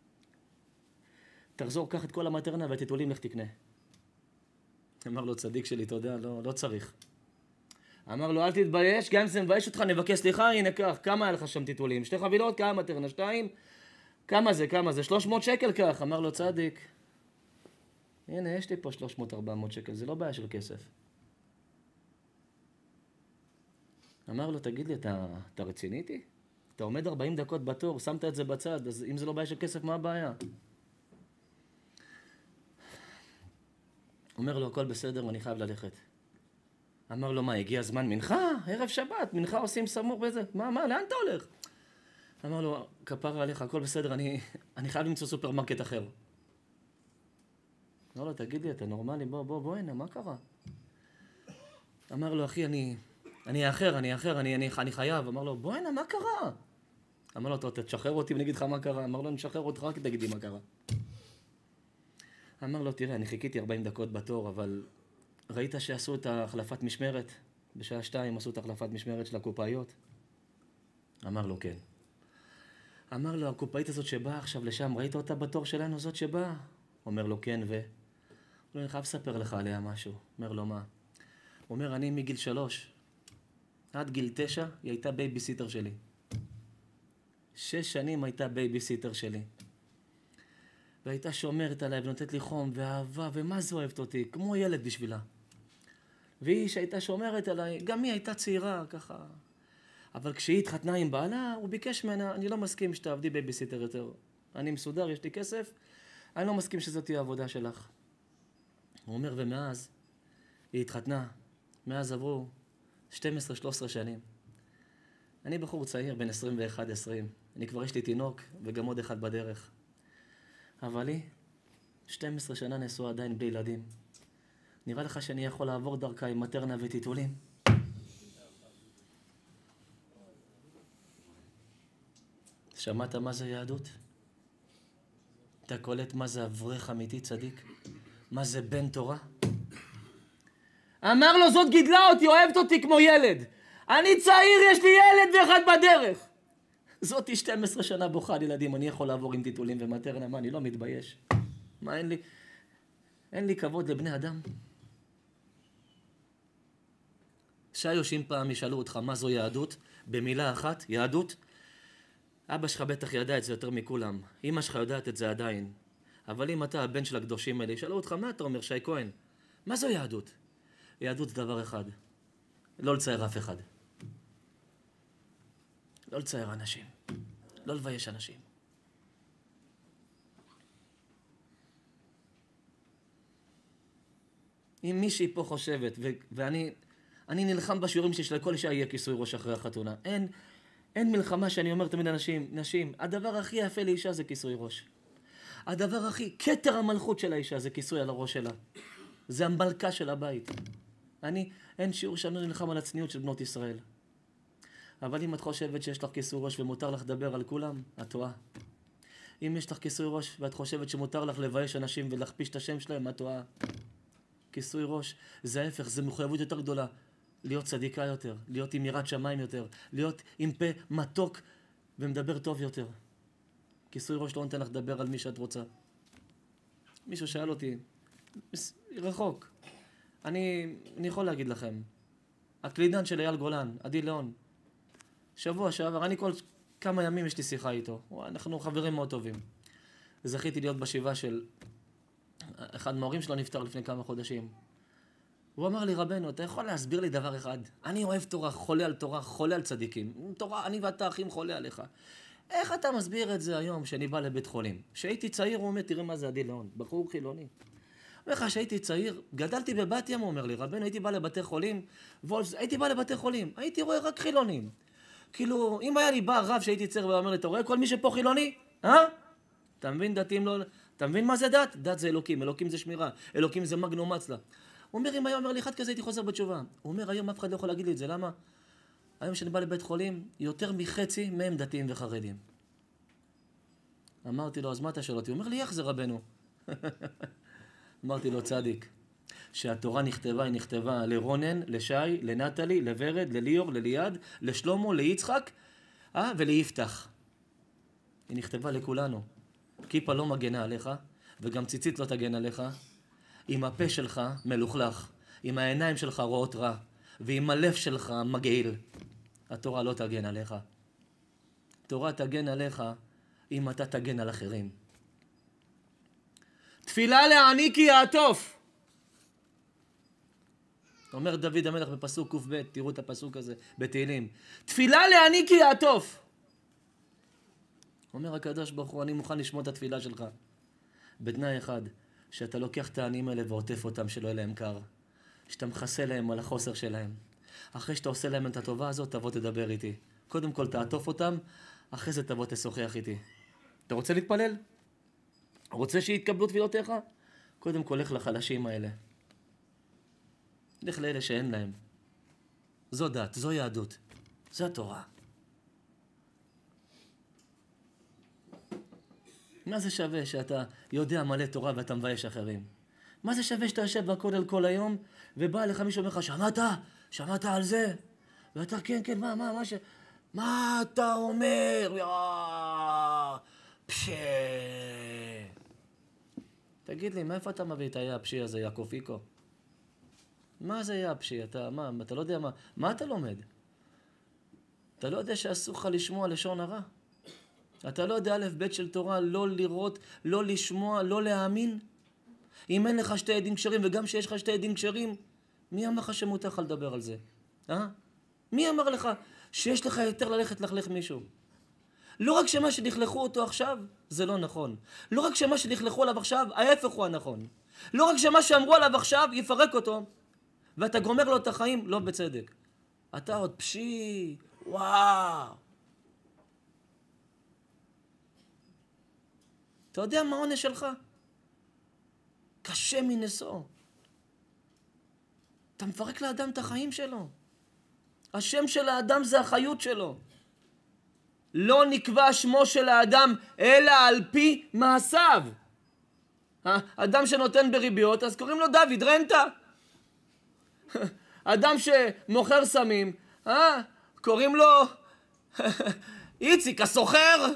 תחזור, קח את כל המטרנה והטיטולים, לך תקנה. אמר לו, צדיק שלי, תודה, לא, לא צריך. אמר לו, אל תתבייש, גם אם זה מבייש אותך, נבקש סליחה, הנה כך, כמה היה לך שם טיטולים? שתי חבילות, כמה מטרנה? שתיים? כמה זה, כמה זה? שלוש מאות שקל כך. אמר לו, צדיק, הנה, יש לי פה שלוש מאות ארבע מאות שקל, זה לא בעיה של כסף. אמר לו, תגיד לי, אתה, אתה רציני איתי? אתה עומד ארבעים דקות בתור, שמת את זה בצד, אז אם זה לא בעיה של כסף, מה הבעיה? אומר לו, הכל בסדר, אני חייב ללכת. אמר לו, מה, הגיע הזמן מנחה? ערב שבת, מנחה עושים סמוך וזה. מה, מה, לאן אתה הולך? אמר לו, כפרה עליך, הכל בסדר, אני, אני חייב למצוא סופרמרקט אחר. אמר לו, תגיד לי, אתה נורמלי? בוא, בוא, בוא, הנה, מה קרה? אמר לו, אחי, אני, אני האחר, אני האחר, אני, אני, אני חייב. אמר לו, בוא, הנה, מה קרה? אמר לו, אתה תשחרר אותי ונגיד לך מה קרה. אמר לו, אני אשחרר אותך, רק תגיד לי מה קרה. אמר לו, תראה, אני חיכיתי ארבעים דקות בתור, אבל ראית שעשו את החלפת משמרת? בשעה שתיים עשו את החלפת משמרת של הקופאיות? אמר לו, כן. אמר לו, הקופאית הזאת שבאה עכשיו לשם, ראית אותה בתור שלנו, זאת שבאה? אומר לו, כן, ו... לא, אני חייב לספר לך עליה משהו. אומר לו, מה? הוא אומר, אני מגיל שלוש, עד גיל תשע, היא הייתה בייביסיטר שלי. שש שנים הייתה בייביסיטר שלי. והייתה שומרת עליי ונותנת לי חום ואהבה, ומה זה אוהבת אותי? כמו ילד בשבילה. והיא שהייתה שומרת עליי, גם היא הייתה צעירה ככה. אבל כשהיא התחתנה עם בעלה, הוא ביקש ממנה, אני לא מסכים שתעבדי בייביסיטר יותר. אני מסודר, יש לי כסף, אני לא מסכים שזאת תהיה העבודה שלך. הוא אומר, ומאז היא התחתנה, מאז עברו שתים עשרה שלוש עשרה שנים. אני בחור צעיר, בן עשרים ואחת עשרים. אני כבר יש לי תינוק וגם עוד אחד בדרך. אבל היא, שתים עשרה שנה נשואה עדיין בלי ילדים. נראה לך שאני יכול לעבור דרכה עם מטרנה וטיטולים? שמעת מה זה יהדות? אתה קולט מה זה אברך אמיתי צדיק? מה זה בן תורה? אמר לו, זאת גידלה אותי, אוהבת אותי כמו ילד. אני צעיר, יש לי ילד ואחד בדרך. זאתי שתים עשרה שנה בוכה על ילדים, אני יכול לעבור עם טיטולים ומטרנה, מה, אני לא מתבייש. מה, אין לי, אין לי כבוד לבני אדם? שיוש, אם פעם ישאלו אותך מה זו יהדות, במילה אחת, יהדות, אבא שלך בטח ידע את זה יותר מכולם. אמא שלך יודעת את זה עדיין. אבל אם אתה הבן של הקדושים האלה, ישאלו אותך, מה אתה אומר, שי כהן? מה זו יהדות? יהדות זה דבר אחד. לא לצייר אף אחד. לא לצייר אנשים. לא לבייש אנשים. אם מישהי פה חושבת, ו- ואני אני נלחם בשיעורים שיש לכל אישה יהיה כיסוי ראש אחרי החתונה. אין, אין מלחמה שאני אומר תמיד אנשים, נשים, הדבר הכי יפה לאישה זה כיסוי ראש. הדבר הכי, כתר המלכות של האישה זה כיסוי על הראש שלה. זה המלכה של הבית. אני, אין שיעור שאני נלחם על הצניעות של בנות ישראל. אבל אם את חושבת שיש לך כיסוי ראש ומותר לך לדבר על כולם, את טועה. אם יש לך כיסוי ראש ואת חושבת שמותר לך לבייש אנשים ולהכפיש את השם שלהם, את טועה. כיסוי ראש זה ההפך, זה מחויבות יותר גדולה. להיות צדיקה יותר, להיות עם יראת שמיים יותר, להיות עם פה מתוק ומדבר טוב יותר. כיסוי ראש לא נותן לך לדבר על מי שאת רוצה. מישהו שאל אותי, רחוק. אני, אני יכול להגיד לכם, הקלידן של אייל גולן, עדי ליאון, שבוע שעבר, אני כל כמה ימים יש לי שיחה איתו. אנחנו חברים מאוד טובים. זכיתי להיות בשבעה של אחד מההורים שלו נפטר לפני כמה חודשים. הוא אמר לי, רבנו, אתה יכול להסביר לי דבר אחד? אני אוהב תורה, חולה על תורה, חולה על צדיקים. תורה, אני ואתה אחים חולה עליך. איך אתה מסביר את זה היום שאני בא לבית חולים? כשהייתי צעיר, הוא אומר, תראה מה זה עדי ליאון, בחור חילוני. אומר לך, כשהייתי צעיר, גדלתי בבת ים, הוא אומר לי, רבנו, הייתי בא לבתי חולים, וולפס, הייתי בא לבתי חולים, הייתי רואה רק חילונים. כאילו, אם היה לי בא רב שהייתי צעיר ואומר לי, אתה רואה כל מי שפה חילוני? אה? אתה מבין דתיים לא... אתה מבין מה זה דת? דת זה אלוקים, אלוקים זה שמירה, אלוקים זה מגנו מצלה. הוא אומר, אם היה אומר לי אחד כזה, הייתי חוזר בתשובה. הוא אומר, היום אף אחד לא יכול להגיד לי את זה, למה? היום שאני בא לבית חולים, יותר מחצי מהם דתיים וחרדים. אמרתי לו, אז מה אתה שואל אותי? הוא אומר לי, איך זה רבנו? אמרתי לו, צדיק, שהתורה נכתבה, היא נכתבה לרונן, לשי, לנטלי, לוורד, לליאור, לליעד, לשלומו, ליצחק, אה, וליפתח. היא נכתבה לכולנו. כיפה לא מגנה עליך, וגם ציצית לא תגן עליך. עם הפה שלך מלוכלך, עם העיניים שלך רואות רע, ועם הלב שלך מגעיל. התורה לא תגן עליך. תורה תגן עליך אם אתה תגן על אחרים. תפילה לעני כי יעטוף. אומר דוד המלך בפסוק ק"ב, תראו את הפסוק הזה בתהילים. תפילה לעני כי יעטוף. אומר הקדוש ברוך הוא, אני מוכן לשמוע את התפילה שלך. בתנאי אחד, שאתה לוקח את העניים האלה ועוטף אותם שלא יהיה להם קר. שאתה מכסה להם על החוסר שלהם. אחרי שאתה עושה להם את הטובה הזאת, תבוא תדבר איתי. קודם כל תעטוף אותם, אחרי זה תבוא תשוחח איתי. אתה רוצה להתפלל? רוצה שיתקבלו תפילותיך? קודם כל לך לחלשים האלה. לך לאלה שאין להם. זו דת, זו יהדות. זו התורה. מה זה שווה שאתה יודע מלא תורה ואתה מבייש אחרים? מה זה שווה שאתה יושב בכולל כל היום ובא לך מישהו אומר לך, שמעת? שמעת על זה? ואתה כן, כן, מה, מה, מה ש... מה אתה אומר? יאה, פשה. תגיד לי, מאיפה אתה מביא את היאפשי הזה, יעקב איקו? מה זה יאפשי? אתה, מה, אתה לא יודע מה, מה אתה לומד? אתה לא יודע שאסור לך לשמוע לשון הרע? אתה לא יודע א' ב' של תורה, לא לראות, לא לשמוע, לא להאמין? אם אין לך שתי עדים כשרים, וגם שיש לך שתי עדים כשרים, מי אמר לך שמותר לך לדבר על זה? אה? מי אמר לך שיש לך יותר ללכת לכלך מישהו? לא רק שמה שלכלכו אותו עכשיו, זה לא נכון. לא רק שמה שלכלכו עליו עכשיו, ההפך הוא הנכון. לא רק שמה שאמרו עליו עכשיו, יפרק אותו, ואתה גומר לו את החיים, לא בצדק. אתה עוד פשי, וואו. אתה יודע מה העונש שלך? קשה מנשוא. אתה מפרק לאדם את החיים שלו. השם של האדם זה החיות שלו. לא נקבע שמו של האדם, אלא על פי מעשיו. אדם שנותן בריביות, אז קוראים לו דוד, רנטה. אדם שמוכר סמים, אה? קוראים לו איציק, הסוחר.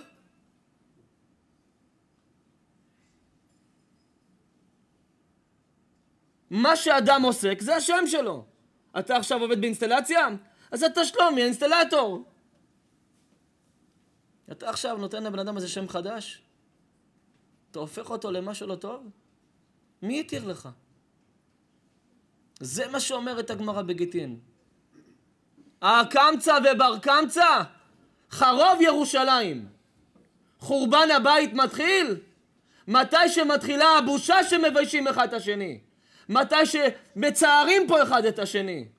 מה שאדם עוסק זה השם שלו. אתה עכשיו עובד באינסטלציה? אז אתה שלומי, האינסטלטור. אתה עכשיו נותן לבן אדם הזה שם חדש? אתה הופך אותו למשהו לא טוב? מי יתיר לך? זה מה שאומרת הגמרא בגיטין. הקמצא ובר קמצא, חרוב ירושלים. חורבן הבית מתחיל מתי שמתחילה הבושה שמביישים אחד את השני. מתי שמצערים פה אחד את השני.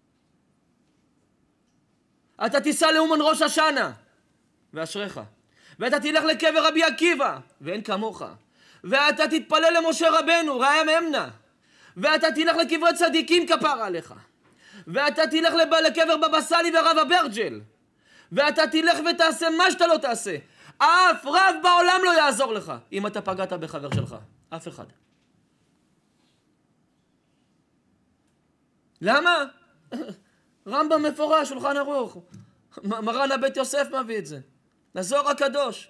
אתה תיסע לאומן ראש השנה, ואשריך. ואתה תלך לקבר רבי עקיבא, ואין כמוך. ואתה תתפלל למשה רבנו, ראיה ממנה. ואתה תלך לקברי צדיקים כפרה עליך. ואתה תלך לקבר בבא סאלי ורב אברג'ל. ואתה תלך ותעשה מה שאתה לא תעשה. אף רב בעולם לא יעזור לך, אם אתה פגעת בחבר שלך. אף אחד. למה? רמב"ם מפורש, שולחן ערוך. מרן הבית יוסף מביא את זה. לזוהר הקדוש.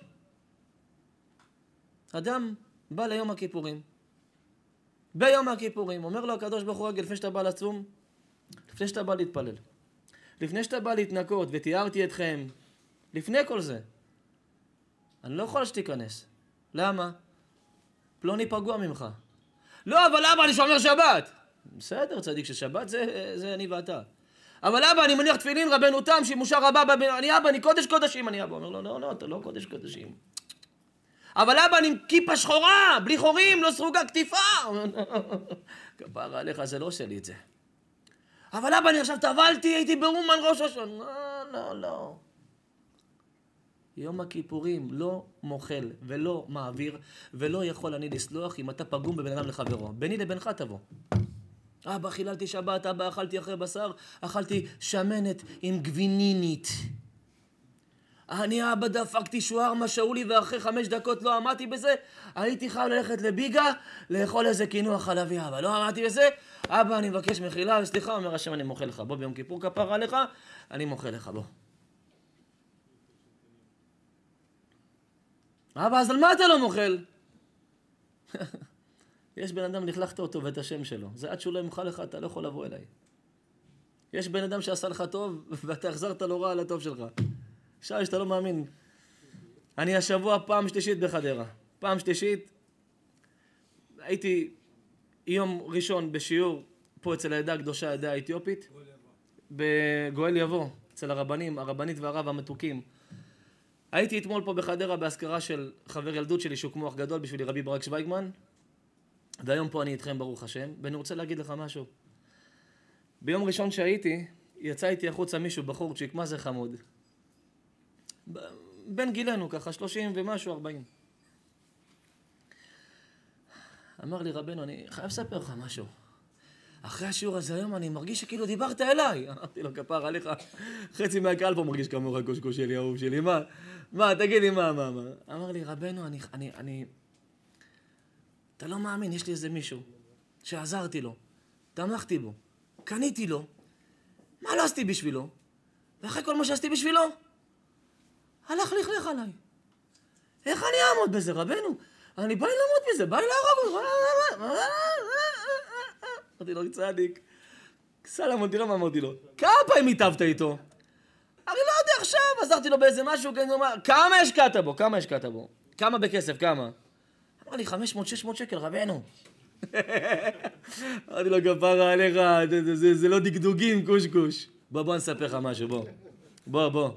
אדם בא ליום הכיפורים. ביום הכיפורים, אומר לו הקדוש ברוך הוא רגע, לפני שאתה בא לצום, לפני שאתה בא להתפלל, לפני שאתה בא להתנקות, ותיארתי אתכם, לפני כל זה, אני לא יכול שתיכנס. למה? פלוני פגוע ממך. לא, אבל אבא, אני שומר שבת. בסדר, צדיק ששבת זה, זה אני ואתה. אבל אבא, אני מניח תפילין, רבנו תם, שימושה רבה, אני אבא, אני קודש קודשים, אני אבא. אומר לו, לא, לא, אתה לא קודש קודשים. אבל אבא, אני עם כיפה שחורה, בלי חורים, לא סרוגה, כתיפה. כפרה עליך, זה לא עושה לי את זה. אבל אבא, אני עכשיו טבלתי, הייתי באומן ראש השנה. לא, לא, לא. יום הכיפורים לא מוכל ולא מעביר ולא יכול אני לסלוח אם אתה פגום בבן אדם לחברו. ביני לבינך תבוא. אבא, חיללתי שבת, אבא, אכלתי אחרי בשר, אכלתי שמנת עם גבינינית. אני אבא דפקתי שוארמה שאולי ואחרי חמש דקות לא עמדתי בזה, הייתי חייב ללכת לביגה לאכול איזה קינוח חלבי. אבא, לא עמדתי בזה, אבא, אני מבקש מחילה וסליחה, אומר השם, אני מוכל לך. בוא ביום כיפור כפר עליך, אני מוכל לך, בוא. אבא, אז על מה אתה לא מוכל? יש בן אדם, נכלכת אותו ואת השם שלו. זה עד שהוא לא ימחל לך, אתה לא יכול לבוא אליי. יש בן אדם שעשה לך טוב, ואתה החזרת לו רע על הטוב שלך. שי, שאתה לא מאמין. אני השבוע פעם שלישית בחדרה. פעם שלישית, הייתי יום ראשון בשיעור פה אצל העדה הקדושה, העדה האתיופית. בגואל יבוא, אצל הרבנים, הרבנית והרב המתוקים. הייתי אתמול פה בחדרה בהזכרה של חבר ילדות שלי שהוא כמו אח גדול בשבילי, רבי ברק שוויגמן. והיום פה אני איתכם ברוך השם, ואני רוצה להגיד לך משהו. ביום ראשון שהייתי, יצא איתי החוצה מישהו, בחורצ'יק, מה זה חמוד? בן גילנו ככה, שלושים ומשהו, ארבעים. אמר לי רבנו, אני חייב לספר לך משהו. אחרי השיעור הזה היום אני מרגיש שכאילו דיברת אליי. אמרתי לו, כפר עליך, חצי מהקהל פה מרגיש כמוך קושקו שלי, אהוב שלי, מה? מה, תגיד לי מה, מה, מה? אמר לי, רבנו, אני, אני, אני... אתה לא מאמין, יש לי איזה מישהו שעזרתי לו, תמכתי בו, קניתי לו, מה לא עשיתי בשבילו? ואחרי כל מה שעשיתי בשבילו, הלך לכלך עליי. איך אני אעמוד בזה, רבנו? אני בא לי למות מזה, בא לי להרוג אותו. אמרתי לו, צדיק. סלאם, תראה מה אמרתי לו. כמה פעמים התאהבת איתו? אני לא יודע עכשיו, עזרתי לו באיזה משהו, כמה השקעת בו? כמה השקעת בו? כמה בכסף? כמה? אמר לי, חמש מאות שש מאות שקל, רבנו. אמרתי לו, כפרה עליך, זה לא דקדוגים, קושקוש. בוא, בוא נספר לך משהו, בוא. בוא, בוא.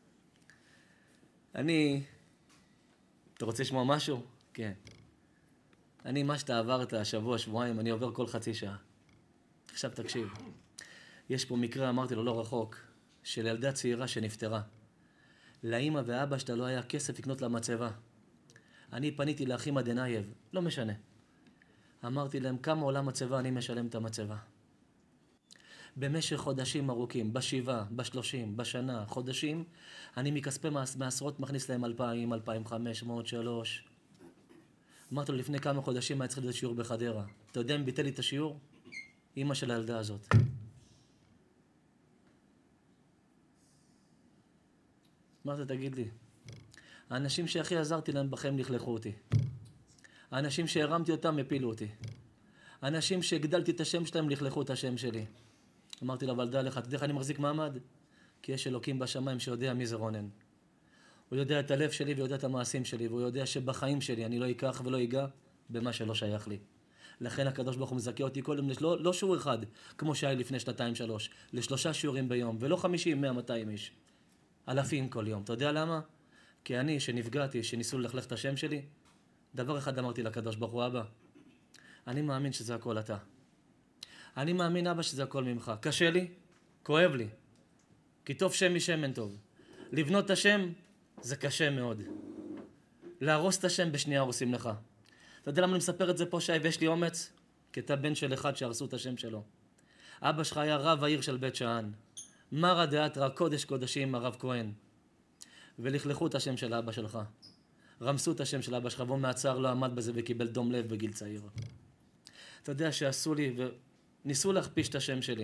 אני... אתה רוצה לשמוע משהו? כן. אני, מה שאתה עברת השבוע, שבועיים, אני עובר כל חצי שעה. עכשיו תקשיב. יש פה מקרה, אמרתי לו, לא רחוק, של ילדה צעירה שנפטרה. לאמא ואבא שאתה לא היה כסף לקנות לה מצבה. אני פניתי לאחים עדנייב, לא משנה. אמרתי להם, כמה עולה מצבה, אני משלם את המצבה. במשך חודשים ארוכים, בשבעה, בשלושים, בשנה, חודשים, אני מכספי מעשרות מכניס להם אלפיים, אלפיים וחמש מאות, שלוש. אמרתי לו, לפני כמה חודשים היה צריך לדעת שיעור בחדרה. אתה יודע אם ביטל לי את השיעור? אמא של הילדה הזאת. אמרתי, תגיד לי, האנשים שהכי עזרתי להם בחיים לכלכו אותי. האנשים שהרמתי אותם הפילו אותי. האנשים שהגדלתי את השם שלהם לכלכו את השם שלי. אמרתי לו, אבל דע לך, אתה יודע איך אני מחזיק מעמד? כי יש אלוקים בשמיים שיודע מי זה רונן. הוא יודע את הלב שלי ויודע את המעשים שלי, והוא יודע שבחיים שלי אני לא אקח ולא אגע במה שלא שייך לי. לכן הקדוש ברוך הוא מזכה אותי כל יום, לא, לא שיעור אחד, כמו שהיה לפני שנתיים שלוש, לשלושה שיעורים ביום, ולא חמישים, מאה, מאתיים איש. אלפים כל יום. אתה יודע למה? כי אני, שנפגעתי, שניסו ללכלך את השם שלי, דבר אחד אמרתי לקדוש ברוך הוא, אבא, אני מאמין שזה הכל אתה. אני מאמין, אבא, שזה הכל ממך. קשה לי, כואב לי. כי טוב שם משמן טוב. לבנות את השם זה קשה מאוד. להרוס את השם בשנייה הורסים לך. אתה יודע למה אני מספר את זה פה, שי, ויש לי אומץ? כי אתה בן של אחד שהרסו את השם שלו. אבא שלך היה רב העיר של בית שאן. מרא דאתרא, קודש קודשים, הרב כהן. ולכלכו את השם של אבא שלך. רמסו את השם של אבא שלך, והוא מהצער לא עמד בזה וקיבל דום לב בגיל צעיר. אתה יודע שעשו לי וניסו להכפיש את השם שלי.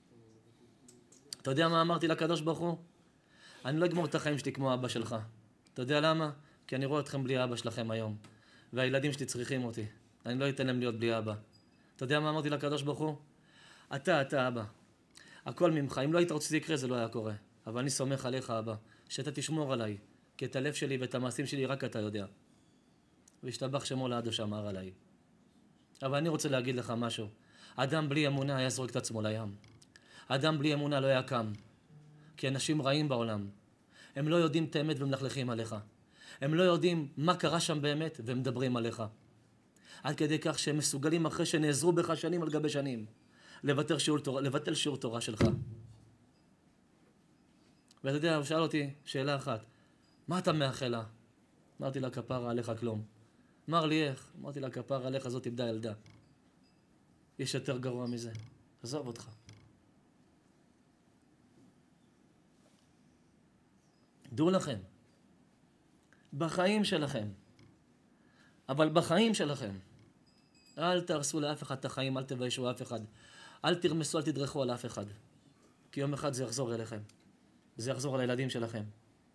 אתה יודע מה אמרתי לקדוש ברוך הוא? אני לא אגמור את החיים שלי כמו אבא שלך. אתה יודע למה? כי אני רואה אתכם בלי אבא שלכם היום. והילדים שלי צריכים אותי. אני לא אתן להם להיות בלי אבא. אתה יודע מה אמרתי לקדוש ברוך הוא? אתה, אתה אבא. הכל ממך. אם לא היית רוצה שזה יקרה, זה לא היה קורה. אבל אני סומך עליך, אבא, שאתה תשמור עליי. כי את הלב שלי ואת המעשים שלי רק אתה יודע. והשתבח שמו לעדו שמר עליי. אבל אני רוצה להגיד לך משהו. אדם בלי אמונה היה זורק את עצמו לים. אדם בלי אמונה לא היה קם. כי אנשים רעים בעולם. הם לא יודעים את האמת ומלכלכים עליך. הם לא יודעים מה קרה שם באמת ומדברים עליך. עד כדי כך שהם מסוגלים אחרי שנעזרו בך שנים על גבי שנים. לבטל שיעור תורה, לבטל שיעור תורה שלך. ואתה יודע, הוא שאל אותי שאלה אחת. מה אתה מאחל לה? אמרתי לה, כפרה עליך כלום. אמר לי איך? אמרתי לה, כפרה עליך זאת איבדה ילדה. יש יותר גרוע מזה. עזוב אותך. דעו לכם, בחיים שלכם, אבל בחיים שלכם, אל תהרסו לאף אחד את החיים, אל תביישו אף אחד. אל תרמסו, אל תדרכו על אף אחד. כי יום אחד זה יחזור אליכם. זה יחזור על הילדים שלכם.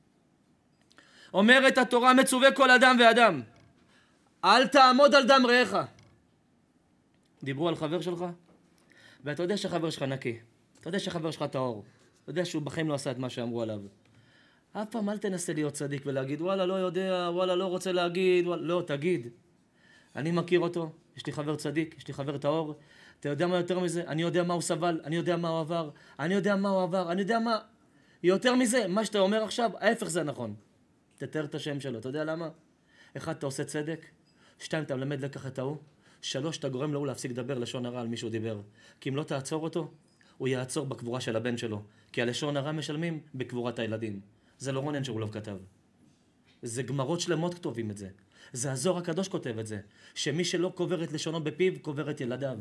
אומרת התורה, מצווה כל אדם ואדם. אל תעמוד על דם רעך. דיברו על חבר שלך? ואתה יודע שהחבר שלך נקי. אתה יודע שהחבר שלך טהור. אתה יודע שהוא בחיים לא עשה את מה שאמרו עליו. אף פעם אל תנסה להיות צדיק ולהגיד, וואלה, לא יודע, וואלה, לא רוצה להגיד, וואלה, לא, תגיד. אני מכיר אותו, יש לי חבר צדיק, יש לי חבר טהור. אתה יודע מה יותר מזה? אני יודע מה הוא סבל, אני יודע מה הוא עבר, אני יודע מה הוא עבר, אני יודע מה... יותר מזה, מה שאתה אומר עכשיו, ההפך זה נכון. תתאר את השם שלו, אתה יודע למה? אחד, אתה עושה צדק, שתיים, אתה מלמד לקח את ההוא, שלוש, אתה גורם לו להפסיק לדבר לשון הרע על מישהו דיבר. כי אם לא תעצור אותו, הוא יעצור בקבורה של הבן שלו. כי הלשון הרע משלמים בקבורת הילדים. זה לא רונן שאולוב כתב. זה גמרות שלמות כתובים את זה. זה הזוהר הקדוש כותב את זה. שמי שלא קובר את לשונו בפיו, קובר את ילדיו.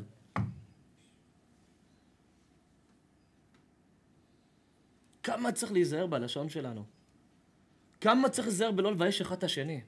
כמה צריך להיזהר בלשון שלנו? כמה צריך להיזהר בלא לבייש אחד את השני?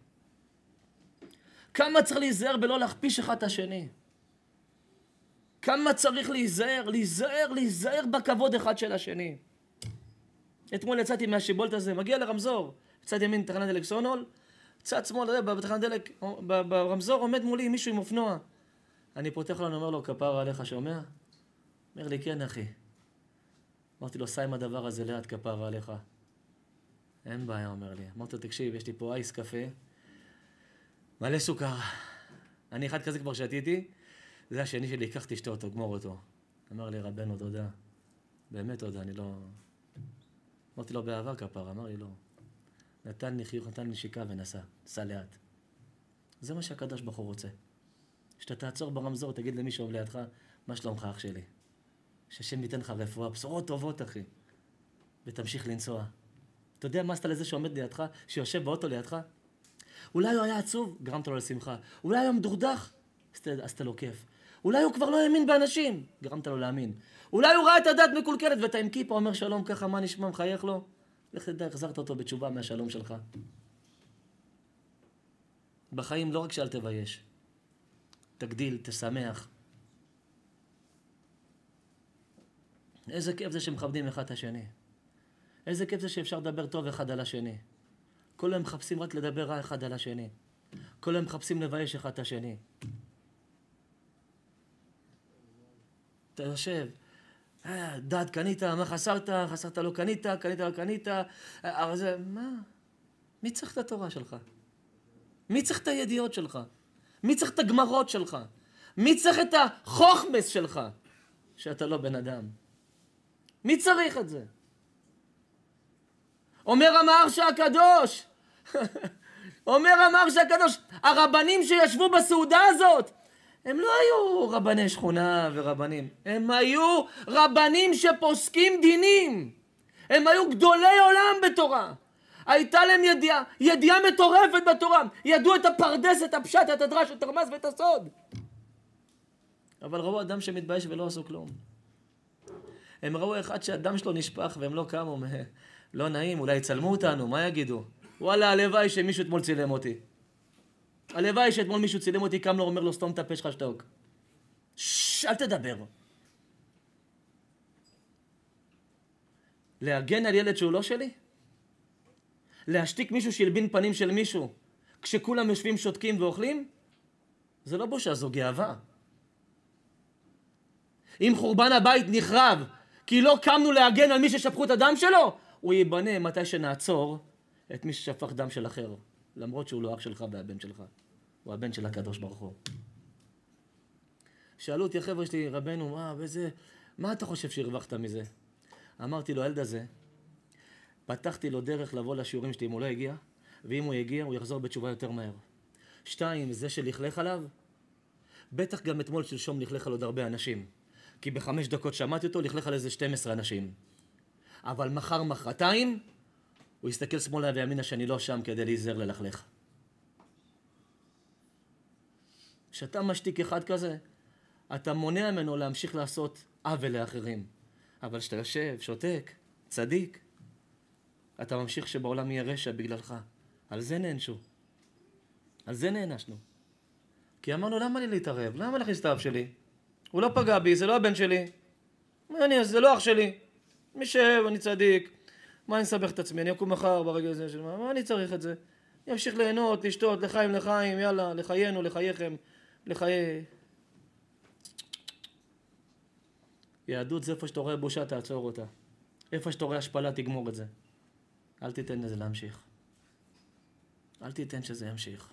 כמה צריך להיזהר בלא להכפיש אחד את השני? כמה צריך להיזהר, להיזהר, להיזהר בכבוד אחד של השני? אתמול יצאתי מהשיבולת הזה, מגיע לרמזור, יצאתי ימין תחנת אלכסונול, צד שמאל, בתחנת דלק, ברמזור עומד מולי מישהו עם אופנוע. אני פותח לו, אני אומר לו, כפרה עליך, שומע? אומר לי, כן אחי. אמרתי לו, סע עם הדבר הזה ליד, כפרה עליך. אין בעיה, אומר לי. אמרתי לו, תקשיב, יש לי פה אייס קפה, מלא סוכר. אני אחד כזה כבר שתיתי, זה השני שלי, קח תשתה אותו, גמור אותו. אמר לי, רבנו, תודה. באמת תודה, אני לא... אמרתי לו, באהבה כפרה, אמר לי, לא. נתן לי חיוך, נתן לי נשיקה ונסע, סע לאט. זה מה שהקדוש ברוך הוא רוצה. שאתה תעצור ברמזור, תגיד למי שעוב לידך, מה שלומך אח שלי? שהשם ייתן לך רפואה, בשורות טובות אחי. ותמשיך לנסוע. אתה יודע מה עשת לזה שעומד לידך, שיושב באוטו לידך? אולי הוא היה עצוב, גרמת לו לשמחה. אולי הוא מדורדך, עשת לו כיף. אולי הוא כבר לא האמין באנשים, גרמת לו להאמין. אולי הוא ראה את הדת מקולקלת ואתה עם כיפה אומר שלום ככה, מה נשמע, מחייך לו? לך תדע, החזרת אותו בתשובה מהשלום שלך. בחיים לא רק שאל תבייש. תגדיל, תשמח. איזה כיף זה שמכבדים אחד את השני. איזה כיף זה שאפשר לדבר טוב אחד על השני. כל היום מחפשים רק לדבר רע אחד על השני. כל היום מחפשים לבייש אחד את השני. אתה יושב, אה, דעת קנית, מה חסרת, חסרת לא קנית, קנית לא קנית, אבל זה, מה? מי צריך את התורה שלך? מי צריך את הידיעות שלך? מי צריך את הגמרות שלך? מי צריך את החוכמס שלך? שאתה לא בן אדם. מי צריך את זה? אומר המהרש"א הקדוש, אומר המהרש"א הקדוש, הרבנים שישבו בסעודה הזאת, הם לא היו רבני שכונה ורבנים, הם היו רבנים שפוסקים דינים, הם היו גדולי עולם בתורה, הייתה להם ידיעה, ידיעה מטורפת בתורה, ידעו את הפרדס, את הפשט, את הדרש, את הרמז ואת הסוד. אבל ראו אדם שמתבייש ולא עשו כלום. הם ראו אחד שהדם שלו נשפך והם לא קמו, לא נעים, אולי יצלמו אותנו, מה יגידו? וואלה, הלוואי שמישהו אתמול צילם אותי. הלוואי שאתמול מישהו צילם אותי, קם לו, אומר לו, סתום את הפה שלך שתוק. ששש, אל תדבר. להגן על ילד שהוא לא שלי? להשתיק מישהו שילבין פנים של מישהו, כשכולם יושבים שותקים ואוכלים? זה לא בושה, זו גאווה. אם חורבן הבית נחרב, כי לא קמנו להגן על מי ששפכו את הדם שלו, הוא ייבנה מתי שנעצור את מי ששפך דם של אחר, למרות שהוא לא אח שלך והבן שלך, הוא הבן של הקדוש ברוך הוא. שאלו אותי החבר'ה שלי, רבנו, מה, וזה, מה אתה חושב שהרווחת מזה? אמרתי לו, הילד הזה, פתחתי לו דרך לבוא לשיעורים שלי אם הוא לא הגיע, ואם הוא יגיע, הוא יחזור בתשובה יותר מהר. שתיים, זה שלכלך עליו, בטח גם אתמול שלשום לכלך על עוד הרבה אנשים. כי בחמש דקות שמעתי אותו, לכלך על איזה שתים עשרה אנשים. אבל מחר, מחרתיים, הוא יסתכל שמאלה וימינה שאני לא שם כדי להיזהר ללכלך. כשאתה משתיק אחד כזה, אתה מונע ממנו להמשיך לעשות עוול לאחרים. אבל כשאתה יושב, שותק, צדיק, אתה ממשיך שבעולם יהיה רשע בגללך. על זה נענשו. על זה נענשנו. כי אמרנו, למה לי להתערב? למה להכניס את האב שלי? הוא לא פגע בי, זה לא הבן שלי. מה אני אעשה? זה לא אח שלי. מי שב, אני צדיק. מה אני אסבך את עצמי? אני אקום מחר ברגע הזה של מה? מה אני צריך את זה? אני אמשיך ליהנות, לשתות, לחיים, לחיים, יאללה, לחיינו, לחייכם, לחיי... יהדות זה איפה שאתה רואה בושה, תעצור אותה. איפה שאתה רואה השפלה, תגמור את זה. אל תיתן לזה להמשיך. אל תיתן שזה ימשיך.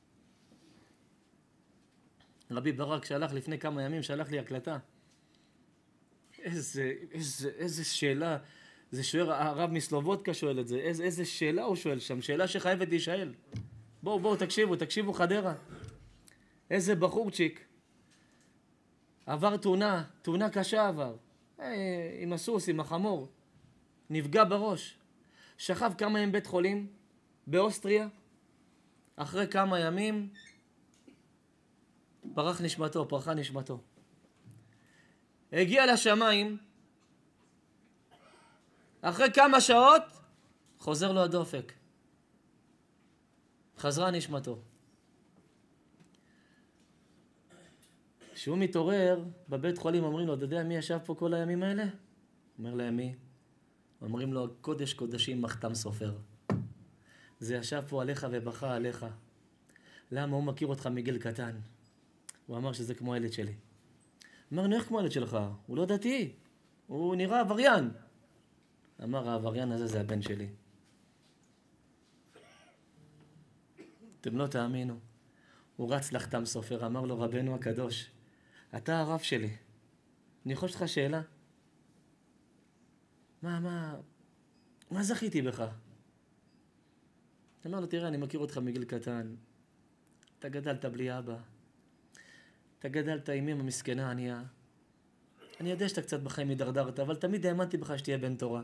רבי ברק שהלך לפני כמה ימים, שהלך לי הקלטה. איזה, איזה, איזה שאלה. זה שואל, הרב מסלובודקה שואל את זה. איזה, איזה שאלה הוא שואל שם. שאלה שחייבת להישאל. בואו, בואו, תקשיבו, תקשיבו חדרה. איזה בחורצ'יק. עבר תאונה, תאונה קשה עבר. אה, עם הסוס, עם החמור. נפגע בראש. שכב כמה ימים בית חולים, באוסטריה. אחרי כמה ימים, פרח נשמתו, פרחה נשמתו. הגיע לשמיים, אחרי כמה שעות, חוזר לו הדופק. חזרה נשמתו. כשהוא מתעורר, בבית חולים אומרים לו, אתה יודע מי ישב פה כל הימים האלה? אומר להם מי? אומרים לו, קודש קודשים מחתם סופר. זה ישב פה עליך ובכה עליך. למה? הוא מכיר אותך מגיל קטן. הוא אמר שזה כמו הילד שלי. אמרנו, איך כמו הילד שלך? הוא לא דתי. הוא נראה עבריין. אמר, העבריין הזה זה הבן שלי. אתם לא תאמינו. הוא רץ לחתם סופר, אמר לו, רבנו הקדוש, אתה הרב שלי. אני יכול לשאול לך שאלה? מה, מה, מה זכיתי בך? אמר לו, תראה, אני מכיר אותך מגיל קטן. אתה גדלת בלי אבא. אתה גדלת עם אמא מסכנה ענייה. אני יודע שאתה קצת בחיים הידרדרת, אבל תמיד האמנתי בך שתהיה בן תורה.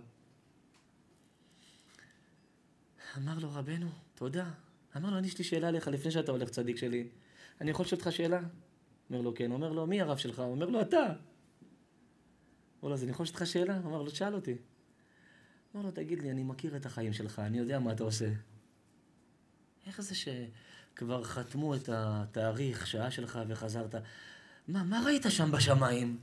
אמר לו, רבנו, תודה. אמר לו, אני יש לי שאלה עליך לפני שאתה הולך צדיק שלי. אני יכול לשאול אותך שאלה? אומר לו, כן. אומר לו, מי הרב שלך? אומר לו, אתה. אומר לו, אז אני יכול לשאול אותך שאלה? אמר לו, תשאל אותי. אמר לו, תגיד לי, אני מכיר את החיים שלך, אני יודע מה אתה עושה. איך זה שכבר חתמו את התאריך, שעה שלך וחזרת? מה, מה ראית שם בשמיים?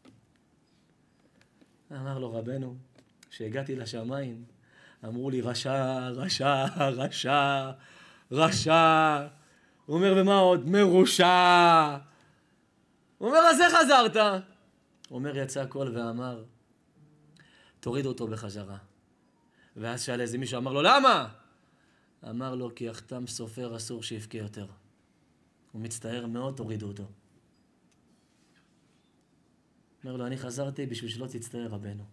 אמר לו, רבנו, כשהגעתי לשמיים, אמרו לי, רשע, רשע, רשע, רשע. הוא אומר, ומה עוד? מרושע. הוא אומר, אז איך חזרת? הוא אומר, יצא קול ואמר, תוריד אותו בחזרה. ואז שאל איזה מישהו, אמר לו, למה? אמר לו, כי החתם סופר אסור שיבכה יותר. הוא מצטער מאוד, תורידו אותו. אומר לו, אני חזרתי בשביל שלא תצטער, רבנו.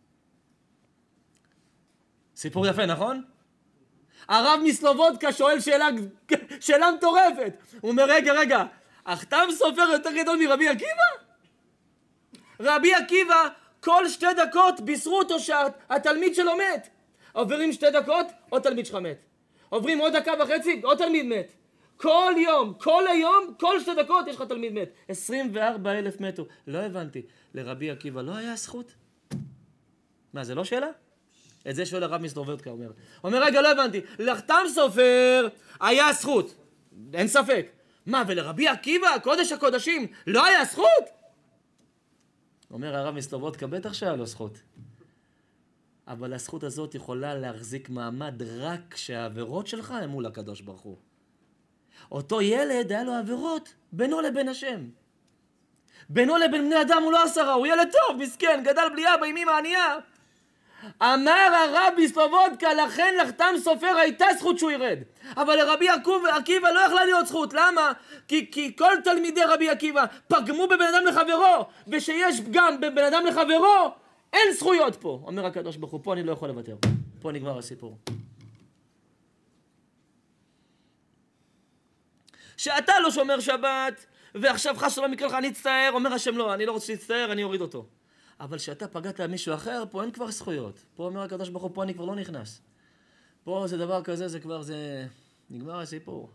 סיפור יפה, נכון? הרב מסלובודקה שואל שאלה, שאלה מטורפת. הוא אומר, רגע, רגע, החתם סופר יותר גדול מרבי עקיבא? רבי עקיבא, כל שתי דקות בישרו אותו שהתלמיד שלו מת. עוברים שתי דקות, עוד תלמיד שלך מת. עוברים עוד דקה וחצי, עוד תלמיד מת. כל יום, כל היום, כל שתי דקות יש לך תלמיד מת. עשרים וארבעה אלף מתו. לא הבנתי. לרבי עקיבא לא היה זכות? מה, זה לא שאלה? את זה שואל הרב מסלובודקה, אומר. אומר, רגע, לא הבנתי. לחתם סופר היה זכות. אין ספק. מה, ולרבי עקיבא, קודש הקודשים, לא היה זכות? אומר הרב מסלובודקה, בטח שהיה לו זכות. אבל הזכות הזאת יכולה להחזיק מעמד רק כשהעבירות שלך הם מול הקדוש ברוך הוא. אותו ילד היה לו עבירות בינו לבין השם. בינו לבין בני אדם הוא לא עשרה, הוא ילד טוב, מסכן, גדל בלי אבא עם אמא ענייה. אמר הרב מסלובודקה, לכן לחתם סופר הייתה זכות שהוא ירד. אבל לרבי עקיבא לא יכלה להיות זכות. למה? כי, כי כל תלמידי רבי עקיבא פגמו בבן אדם לחברו, ושיש פגם בבן אדם לחברו, אין זכויות פה. אומר הקדוש ברוך הוא, פה אני לא יכול לוותר. פה נגמר הסיפור. שאתה לא שומר שבת, ועכשיו חס שלום יקרה לך, אני אצטער, אומר השם לא, אני לא רוצה להצטער, אני אוריד אותו. אבל שאתה פגעת למישהו אחר, פה אין כבר זכויות. פה אומר הקדוש ברוך הוא, פה אני כבר לא נכנס. פה זה דבר כזה, זה כבר, זה... נגמר הסיפור.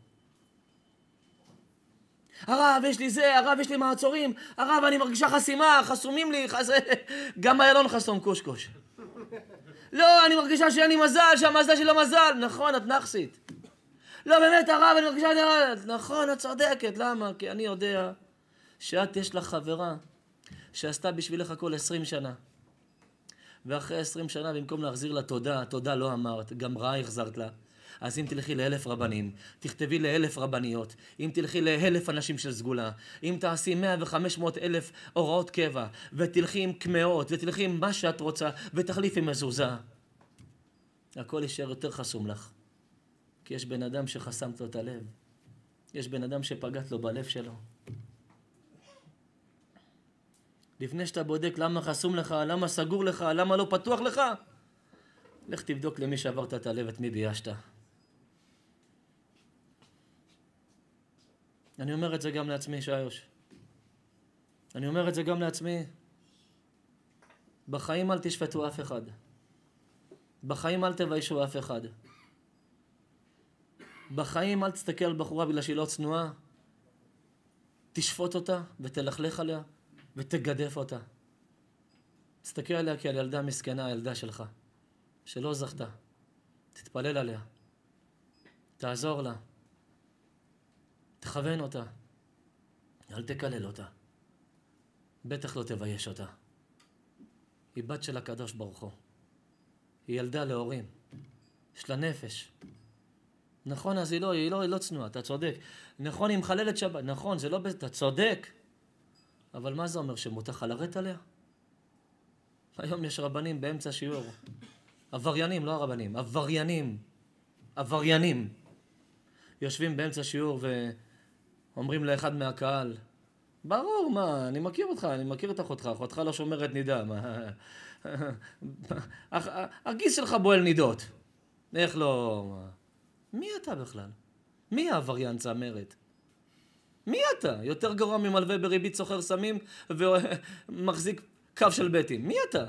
הרב, יש לי זה, הרב, יש לי מעצורים, הרב, אני מרגישה חסימה, חסומים לי, חס... גם איילון חסום קושקוש. לא, אני מרגישה שאין לי מזל, שהמזל שלי לא מזל. נכון, את נחסית. לא, באמת, הרב, אני מרגישה... נכון, את צודקת. למה? כי אני יודע שאת יש לך חברה שעשתה בשבילך כל עשרים שנה. ואחרי עשרים שנה, במקום להחזיר לה תודה, תודה לא אמרת, גם רעה החזרת לה. אז אם תלכי לאלף רבנים, תכתבי לאלף רבניות, אם תלכי לאלף אנשים של סגולה, אם תעשי מאה וחמש מאות אלף הוראות קבע, ותלכי עם כמאות, ותלכי עם מה שאת רוצה, ותחליפי מזוזה, הכל יישאר יותר חסום לך. כי יש בן אדם שחסמת לו את הלב. יש בן אדם שפגעת לו בלב שלו. לפני שאתה בודק למה חסום לך, למה סגור לך, למה לא פתוח לך, לך תבדוק למי שעברת את הלב, את מי ביישת. אני אומר את זה גם לעצמי, שיוש. אני אומר את זה גם לעצמי. בחיים אל תשפטו אף אחד. בחיים אל תביישו אף אחד. בחיים אל תסתכל על בחורה בגלל שהיא לא צנועה. תשפוט אותה ותלכלך עליה ותגדף אותה. תסתכל עליה כעל ילדה מסכנה, הילדה שלך, שלא זכתה. תתפלל עליה. תעזור לה. תכוון אותה. אל תקלל אותה. בטח לא תבייש אותה. היא בת של הקדוש ברוך הוא. היא ילדה להורים. יש לה נפש. נכון, אז היא לא, היא לא, היא לא צנועה, אתה צודק. נכון, היא מחללת שבת, נכון, זה לא, אתה צודק. אבל מה זה אומר, שמותר לך לרדת עליה? היום יש רבנים באמצע שיעור. עבריינים, לא הרבנים, עבריינים. עבריינים. יושבים באמצע שיעור ואומרים לאחד מהקהל, ברור, מה, אני מכיר אותך, אני מכיר את אחותך, אחותך לא שומרת נידה, מה... הגיס שלך בועל נידות. איך לא... מי אתה בכלל? מי העבריין צמרת? מי אתה? יותר גרוע ממלווה בריבית סוחר סמים ומחזיק קו של בתים. מי אתה?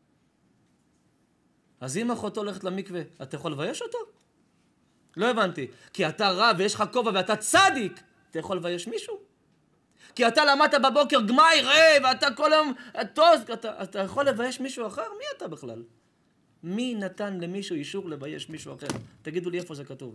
אז אם אחותו הולכת למקווה, אתה יכול לבייש אותו? לא הבנתי. כי אתה רע ויש לך כובע ואתה צדיק, אתה יכול לבייש מישהו? כי אתה למדת בבוקר גמאי רע ואתה כל היום טוס, אתה, אתה יכול לבייש מישהו אחר? מי אתה בכלל? מי נתן למישהו אישור לבייש מישהו אחר? תגידו לי איפה זה כתוב.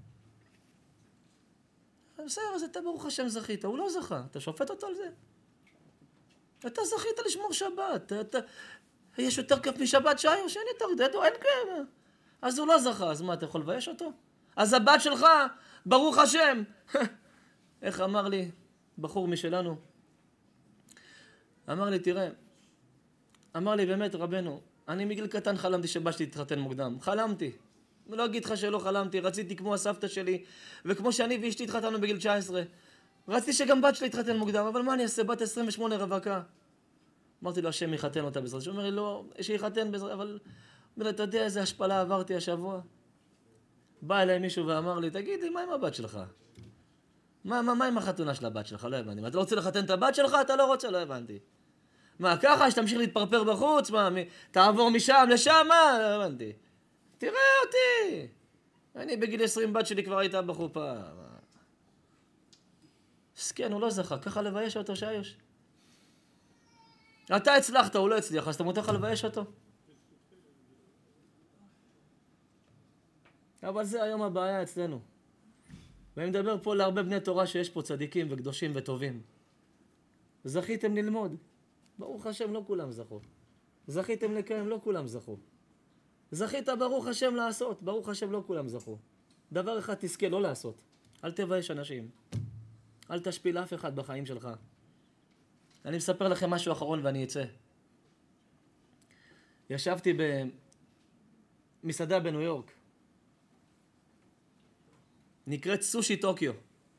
בסדר, אז אתה ברוך השם זכית, הוא לא זכה, אתה שופט אותו על זה. אתה זכית לשמור שבת, אתה... יש יותר כיף משבת שהיו, שאין יותר, דדו, אין כאלה. אז הוא לא זכה, אז מה, אתה יכול לבייש אותו? אז הבת שלך, ברוך השם. איך אמר לי בחור משלנו? אמר לי, תראה, אמר לי באמת רבנו, אני מגיל קטן חלמתי שבת שלי תתחתן מוקדם, חלמתי. אני לא אגיד לך שלא חלמתי, רציתי כמו הסבתא שלי, וכמו שאני ואשתי התחתנו בגיל תשע עשרה. רציתי שגם בת שלי תתחתן מוקדם, אבל מה אני אעשה, בת עשרים ושמונה רווקה. אמרתי לו, השם יחתן אותה בעזרת. הוא אומר לי, לא, שיחתן בעזרת, אבל... אתה יודע איזה השפלה עברתי השבוע? בא אליי מישהו ואמר לי, תגידי, מה עם הבת שלך? מה, מה, מה עם החתונה של הבת שלך? לא הבנתי. אתה לא רוצה לחתן את הבת שלך? אתה לא רוצה? לא הבנתי. מה, ככה, שתמשיך להתפרפר בחוץ? מה, מ... תעבור משם לשם? מה? לא הבנתי. תראה אותי. אני בגיל עשרים בת שלי כבר הייתה בחופה. סכן, הוא לא זכה. ככה לבייש אותו שיוש. אתה הצלחת, הוא לא הצליח, אז אתה מותר לך לבייש אותו. אבל זה היום הבעיה אצלנו. ואני מדבר פה להרבה בני תורה שיש פה צדיקים וקדושים וטובים. זכיתם ללמוד. ברוך השם, לא כולם זכו. זכיתם לקיים, לא כולם זכו. זכית ברוך השם לעשות, ברוך השם לא כולם זכו. דבר אחד תזכה לא לעשות. אל תבייש אנשים. אל תשפיל אף אחד בחיים שלך. אני מספר לכם משהו אחרון ואני אצא. ישבתי במסעדה בניו יורק. נקראת סושי טוקיו.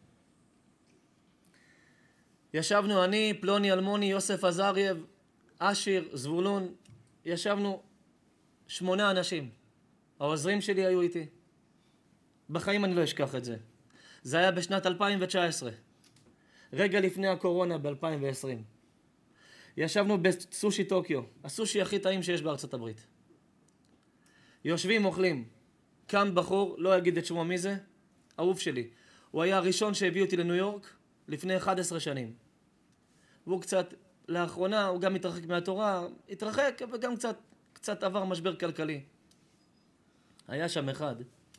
ישבנו אני, פלוני אלמוני, יוסף עזרייב, אשיר, זבולון. ישבנו שמונה אנשים. העוזרים שלי היו איתי. בחיים אני לא אשכח את זה. זה היה בשנת אלפיים תשע עשרה. רגע לפני הקורונה ב-אלפיים ועשרים. ישבנו בסושי טוקיו, הסושי הכי טעים שיש בארצות הברית. יושבים, אוכלים. קם בחור, לא אגיד את שמו מי זה, אהוב שלי. הוא היה הראשון שהביא אותי לניו יורק לפני אחת עשרה שנים. והוא קצת, לאחרונה, הוא גם התרחק מהתורה, התרחק וגם קצת, קצת עבר משבר כלכלי. היה שם אחד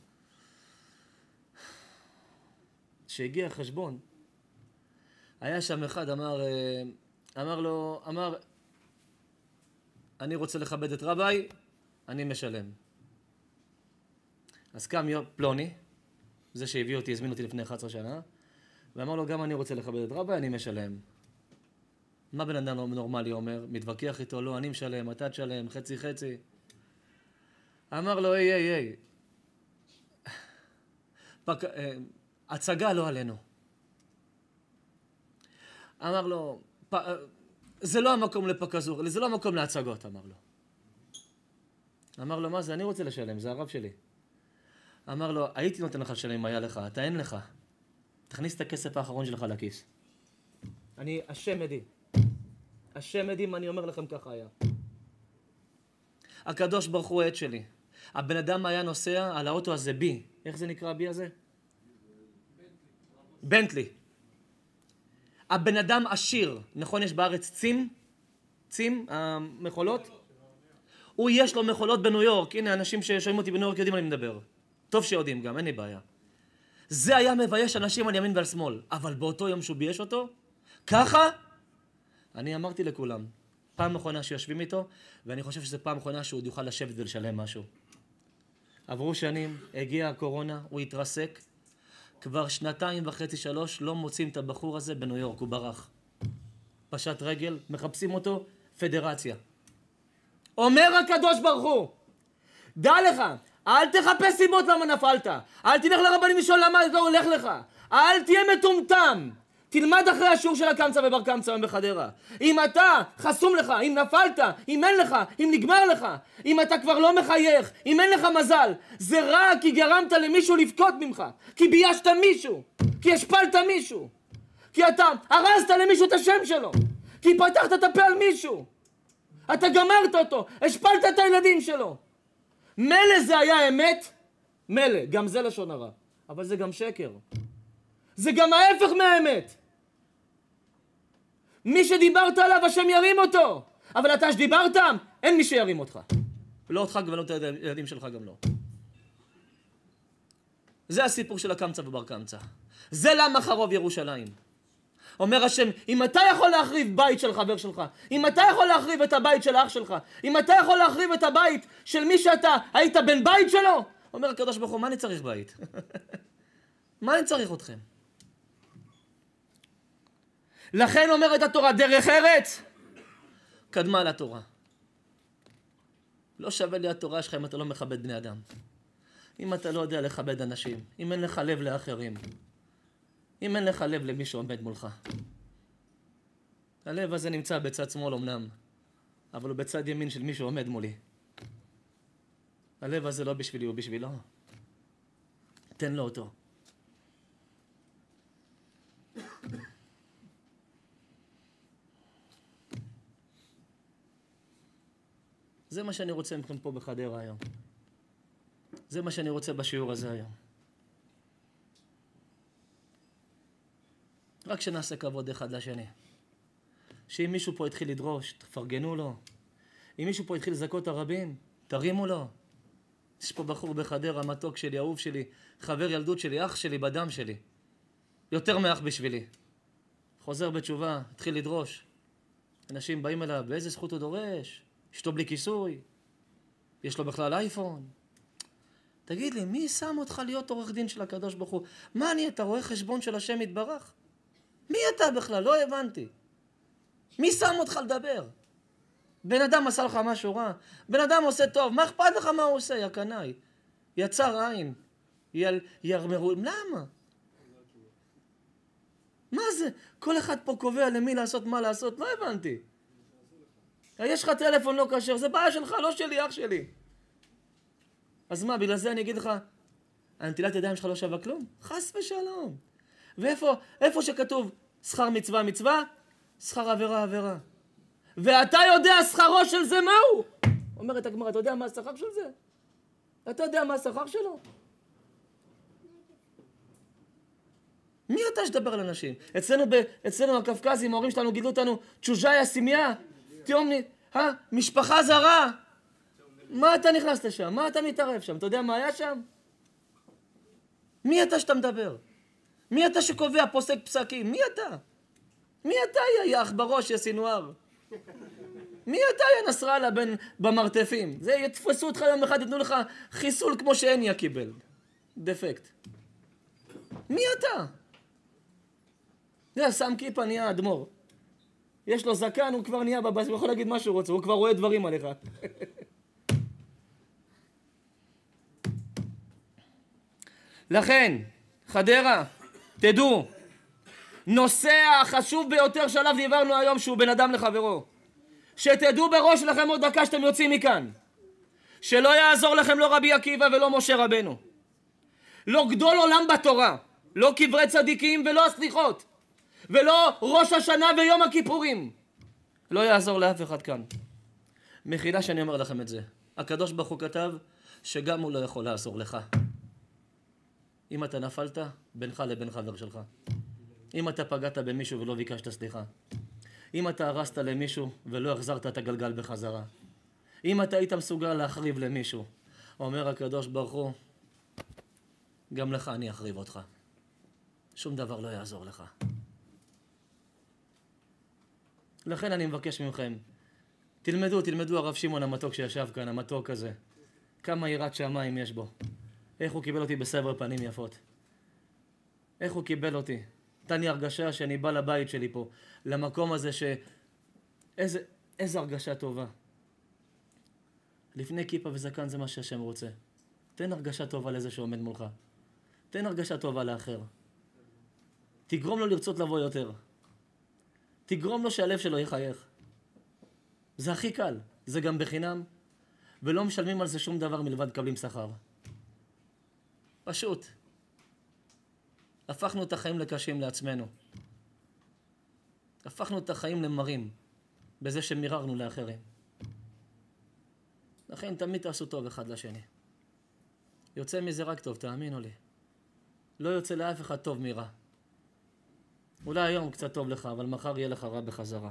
שהגיע חשבון. היה שם אחד, אמר, אמר לו, אמר, אני רוצה לכבד את רביי, אני משלם. אז קם פלוני, זה שהביא אותי, הזמין אותי לפני אחת עשרה שנה, ואמר לו, גם אני רוצה לכבד את רביי, אני משלם. מה בן אדם נורמלי אומר? מתווכח איתו, לא, אני משלם, אתה תשלם, חצי חצי. אמר לו, היי, היי, היי. פק... הצגה לא עלינו. אמר לו, פ... זה לא המקום לפקזור, זה לא המקום להצגות, אמר לו. אמר לו, מה זה? אני רוצה לשלם, זה הרב שלי. אמר לו, הייתי נותן לך לשלם אם היה לך, אתה אין לך. תכניס את הכסף האחרון שלך לכיס. אני, השם עדי. השם עדי, מה אני אומר לכם ככה היה. הקדוש ברוך הוא העד שלי. הבן אדם היה נוסע על האוטו הזה בי. איך זה נקרא בי הזה? בנטלי. הבן אדם עשיר. נכון, יש בארץ צים? צים, המחולות? הוא יש לו מחולות בניו יורק. הנה, אנשים ששומעים אותי בניו יורק יודעים על אני מדבר. טוב שיודעים גם, אין לי בעיה. זה היה מבייש אנשים על ימין ועל שמאל. אבל באותו יום שהוא בייש אותו, ככה, אני אמרתי לכולם, פעם אחרונה שיושבים איתו, ואני חושב שזו פעם אחרונה שהוא יוכל לשבת ולשלם משהו. עברו שנים, הגיעה הקורונה, הוא התרסק. כבר שנתיים וחצי, שלוש, לא מוצאים את הבחור הזה בניו יורק, הוא ברח. פשט רגל, מחפשים אותו, פדרציה. אומר הקדוש ברוך הוא, דע לך, אל תחפש סיבות למה נפלת. אל תלך לרבנים לשאול למה זה לא הולך לך. אל תהיה מטומטם. תלמד אחרי השיעור של הקמצא ובר קמצא היום בחדרה. אם אתה חסום לך, אם נפלת, אם אין לך, אם נגמר לך, אם אתה כבר לא מחייך, אם אין לך מזל, זה רק כי גרמת למישהו לבכות ממך, כי ביישת מישהו, כי השפלת מישהו, כי אתה הרסת למישהו את השם שלו, כי פתחת את הפה על מישהו, אתה גמרת אותו, השפלת את הילדים שלו. מלא זה היה אמת, מלא, גם זה לשון הרע, אבל זה גם שקר. זה גם ההפך מהאמת. מי שדיברת עליו, השם ירים אותו. אבל אתה שדיברת, אין מי שירים אותך. לא אותך ולא את הילדים שלך גם לא. זה הסיפור של הקמצא ובר קמצא. זה למה חרוב ירושלים. אומר השם, אם אתה יכול להחריב בית של חבר שלך, אם אתה יכול להחריב את הבית של אח שלך, אם אתה יכול להחריב את הבית של מי שאתה היית בן בית שלו, אומר הקדוש ברוך הוא, מה אני צריך בית? מה אני צריך אתכם? לכן אומרת התורה, דרך ארץ קדמה לתורה. לא שווה לי התורה שלך אם אתה לא מכבד בני אדם. אם אתה לא יודע לכבד אנשים, אם אין לך לב לאחרים, אם אין לך לב למי שעומד מולך. הלב הזה נמצא בצד שמאל אמנם, אבל הוא בצד ימין של מי שעומד מולי. הלב הזה לא בשבילי, הוא בשבילו. תן לו אותו. זה מה שאני רוצה מכם פה בחדרה היום. זה מה שאני רוצה בשיעור הזה היום. רק שנעשה כבוד אחד לשני. שאם מישהו פה התחיל לדרוש, תפרגנו לו. אם מישהו פה התחיל לזכות הרבים, תרימו לו. יש פה בחור בחדרה, מתוק שלי, אהוב שלי, חבר ילדות שלי, אח שלי, בדם שלי. יותר מאח בשבילי. חוזר בתשובה, התחיל לדרוש. אנשים באים אליו, באיזה זכות הוא דורש? אשתו בלי כיסוי, יש לו בכלל אייפון. תגיד לי, מי שם אותך להיות עורך דין של הקדוש ברוך הוא? מה אני, אתה רואה חשבון של השם יתברך? מי אתה בכלל? לא הבנתי. מי שם אותך לדבר? בן אדם עשה לך משהו רע, בן אדם עושה טוב, מה אכפת לך מה הוא עושה, יא קנאי? יצר עין, יל... ירמרו, למה? מה זה? כל אחד פה קובע למי לעשות, מה לעשות, לא הבנתי. יש לך טלפון לא כשר, זה בעיה שלך, לא שלי, אח שלי. אז מה, בגלל זה אני אגיד לך, הנטילת ידיים שלך לא שווה כלום? חס ושלום. ואיפה, איפה שכתוב שכר מצווה מצווה, שכר עבירה עבירה. ואתה יודע שכרו של זה מהו? אומרת הגמרא, אתה יודע מה השכר של זה? אתה יודע מה השכר שלו? מי אתה שדבר על אנשים? אצלנו, ב, אצלנו הקפקזים, ההורים שלנו גידלו אותנו, צ'וז'איה, סימיה, תיאומני, אה, משפחה זרה. מה אתה נכנס לשם? מה אתה מתערב שם? אתה יודע מה היה שם? מי אתה שאתה מדבר? מי אתה שקובע פוסק פסקים? מי אתה? מי אתה יא אח בראש, יא סינואר? מי אתה יא נסראללה בין במרתפים? זה יתפסו אותך יום אחד, יתנו לך חיסול כמו שאניה קיבל. דפקט. מי אתה? זה שם כיפה נהיה אדמו"ר. יש לו זקן, הוא כבר נהיה בבס, הוא יכול להגיד מה שהוא רוצה, הוא כבר רואה דברים עליך. לכן, חדרה, תדעו, נושא החשוב ביותר שעליו דיברנו היום שהוא בן אדם לחברו. שתדעו בראש שלכם עוד דקה שאתם יוצאים מכאן. שלא יעזור לכם לא רבי עקיבא ולא משה רבנו. לא גדול עולם בתורה, לא קברי צדיקים ולא הסליחות. ולא ראש השנה ויום הכיפורים. לא יעזור לאף אחד כאן. מחילה שאני אומר לכם את זה. הקדוש ברוך הוא כתב שגם הוא לא יכול לעזור לך. אם אתה נפלת, בינך לבין חבר שלך. אם אתה פגעת במישהו ולא ביקשת סליחה. אם אתה הרסת למישהו ולא החזרת את הגלגל בחזרה. אם אתה היית מסוגל להחריב למישהו, אומר הקדוש ברוך הוא, גם לך אני אחריב אותך. שום דבר לא יעזור לך. לכן אני מבקש ממכם, תלמדו, תלמדו הרב שמעון המתוק שישב כאן, המתוק הזה. כמה יראת שמיים יש בו. איך הוא קיבל אותי בסבר פנים יפות. איך הוא קיבל אותי. נתן לי הרגשה שאני בא לבית שלי פה, למקום הזה ש... איזה, איזה הרגשה טובה. לפני כיפה וזקן זה מה שהשם רוצה. תן הרגשה טובה לזה שעומד מולך. תן הרגשה טובה לאחר. תגרום לו לרצות לבוא יותר. תגרום לו שהלב שלו יחייך. זה הכי קל. זה גם בחינם. ולא משלמים על זה שום דבר מלבד קבלים שכר. פשוט. הפכנו את החיים לקשים לעצמנו. הפכנו את החיים למרים. בזה שמיררנו לאחרים. לכן תמיד תעשו טוב אחד לשני. יוצא מזה רק טוב, תאמינו לי. לא יוצא לאף אחד טוב מרע. אולי היום קצת טוב לך, אבל מחר יהיה לך רע בחזרה.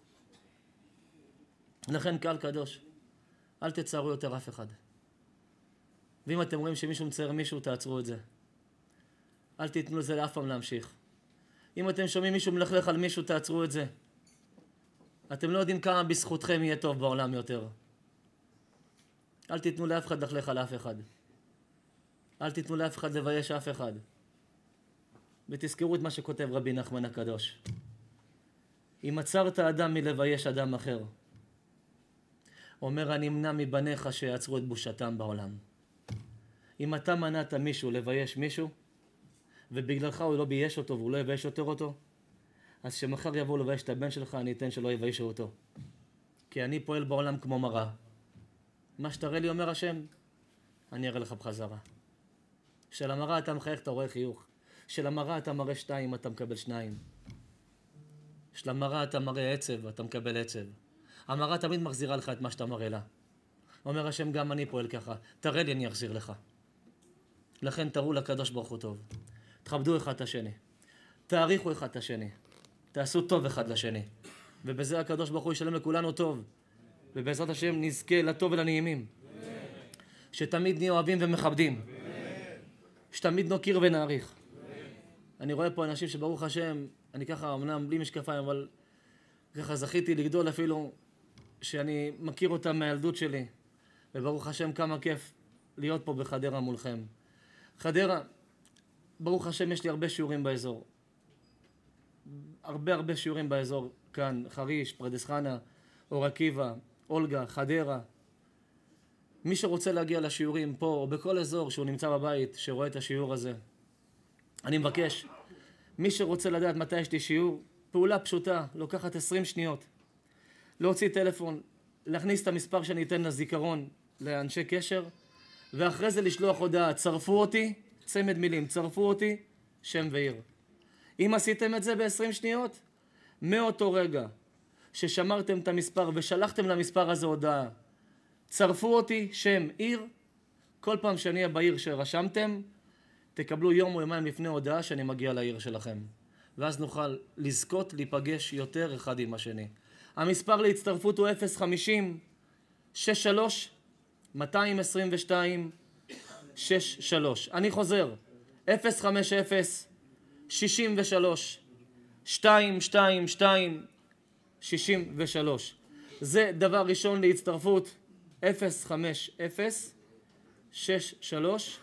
לכן קהל קדוש, אל תצערו יותר אף אחד. ואם אתם רואים שמישהו מצייר מישהו, תעצרו את זה. אל תיתנו לזה לאף פעם להמשיך. אם אתם שומעים מישהו מלכלך על מישהו, תעצרו את זה. אתם לא יודעים כמה בזכותכם יהיה טוב בעולם יותר. אל תיתנו לאף אחד לכלך על אף אחד. אל תיתנו לאף אחד לבייש אף אחד. ותזכרו את מה שכותב רבי נחמן הקדוש. אם עצרת אדם מלבייש אדם אחר, אומר הנמנע מבניך שיעצרו את בושתם בעולם. אם אתה מנעת מישהו לבייש מישהו, ובגללך הוא לא בייש אותו והוא לא יבייש יותר אותו, אז שמחר יבואו לבייש את הבן שלך, אני אתן שלא יביישו אותו. כי אני פועל בעולם כמו מראה. מה שתראה לי, אומר השם, אני אראה לך בחזרה. של המראה אתה מחייך, אתה רואה חיוך. של המראה אתה מראה שתיים, אתה מקבל שניים. של המראה אתה מראה עצב, אתה מקבל עצב. המראה תמיד מחזירה לך את מה שאתה מראה לה. אומר השם, גם אני פועל ככה. תראה לי, אני אחזיר לך. לכן תראו לקדוש ברוך הוא טוב. תכבדו אחד את השני. תעריכו אחד את השני. תעשו טוב אחד לשני. ובזה הקדוש ברוך הוא ישלם לכולנו טוב. ובעזרת השם נזכה לטוב ולנעימים. שתמיד נהיה אוהבים ומכבדים. שתמיד נוקיר ונעריך. אני רואה פה אנשים שברוך השם, אני ככה אמנם בלי משקפיים, אבל ככה זכיתי לגדול אפילו, שאני מכיר אותם מהילדות שלי. וברוך השם כמה כיף להיות פה בחדרה מולכם. חדרה, ברוך השם יש לי הרבה שיעורים באזור. הרבה הרבה שיעורים באזור כאן, חריש, פרדס חנה, אור עקיבא, אולגה, חדרה. מי שרוצה להגיע לשיעורים פה או בכל אזור שהוא נמצא בבית, שרואה את השיעור הזה, אני מבקש, מי שרוצה לדעת מתי יש לי שיעור, פעולה פשוטה, לוקחת עשרים שניות. להוציא טלפון, להכניס את המספר שאני אתן לזיכרון לאנשי קשר, ואחרי זה לשלוח הודעה, צרפו אותי, צמד מילים, צרפו אותי, שם ועיר. אם עשיתם את זה ב-עשרים שניות, מאותו רגע ששמרתם את המספר ושלחתם למספר הזה הודעה, צרפו אותי, שם, עיר, כל פעם שאני אהיה בעיר שרשמתם, תקבלו יום או יומיים לפני הודעה שאני מגיע לעיר שלכם. ואז נוכל לזכות להיפגש יותר אחד עם השני. המספר להצטרפות הוא אפס חמישים שש שלוש מאתיים עשרים ושתיים שש שלוש. אני חוזר, אפס חמש אפס שישים ושלוש שתיים שתיים שתיים שישים ושלוש. זה דבר ראשון להצטרפות, אפס חמש אפס שש שלוש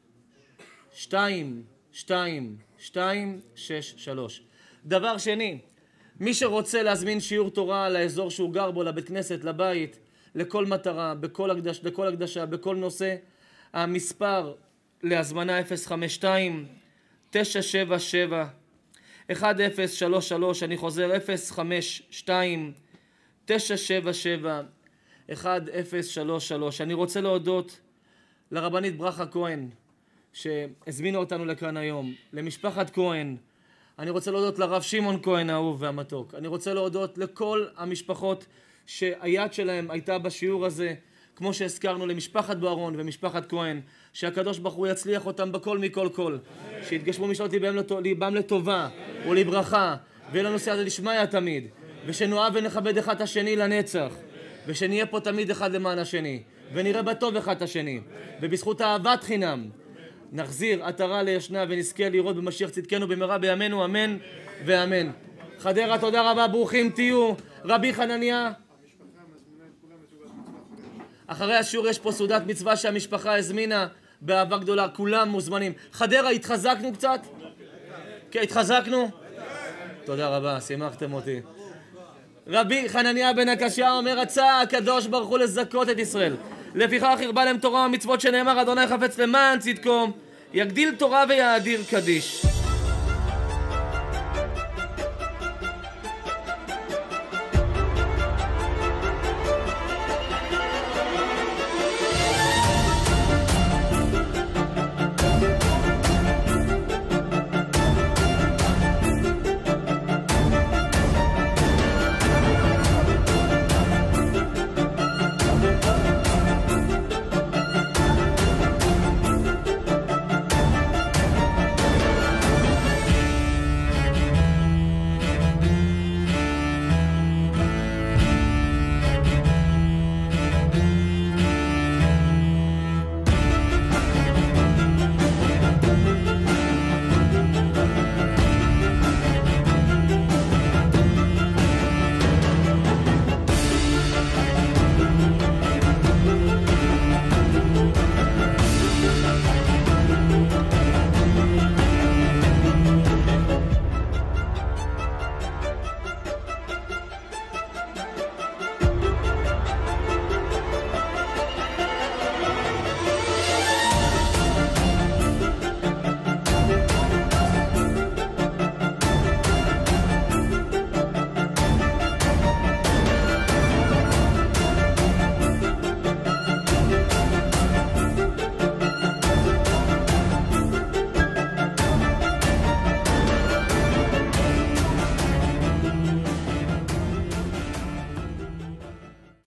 שתיים שתיים שתיים שש שלוש. דבר שני, מי שרוצה להזמין שיעור תורה לאזור שהוא גר בו, לבית כנסת, לבית, לכל מטרה, בכל הקדש, לכל הקדשה, בכל נושא, המספר להזמנה אפס חמש שתיים תשע שבע שבע אחת אפס שלוש שלוש. אני חוזר, אפס חמש שתיים תשע שבע שבע אחת אפס שלוש שלוש. אני רוצה להודות לרבנית ברכה כהן שהזמינה אותנו לכאן היום, למשפחת כהן. אני רוצה להודות לרב שמעון כהן האהוב והמתוק. אני רוצה להודות לכל המשפחות שהיד שלהם הייתה בשיעור הזה, כמו שהזכרנו, למשפחת בוארון ומשפחת כהן, שהקדוש ברוך הוא יצליח אותם בכל מכל כל, שיתגשמו משאלות ליבם לטובה ולברכה, ויהיה לנו סייעתא דשמיא תמיד, ושנאהב ונכבד אחד את השני לנצח, ושנהיה פה תמיד אחד למען השני, ונראה בטוב אחד את השני, ובזכות אהבת חינם נחזיר עטרה ליושנה ונזכה לראות במשיח צדקנו במהרה בימינו, אמן ואמן. חדרה, תודה רבה, ברוכים תהיו. רבי חנניה, אחרי השיעור יש פה סעודת מצווה שהמשפחה הזמינה באהבה גדולה, כולם מוזמנים. חדרה, התחזקנו קצת? כן, התחזקנו? תודה רבה, שימחתם אותי. רבי חנניה בן הקשיא אומר, רצה הקדוש ברוך הוא לזכות את ישראל. לפיכך הרבה להם תורה ומצוות שנאמר, אדוני חפץ למען צדקו, יגדיל תורה ויאדיר קדיש.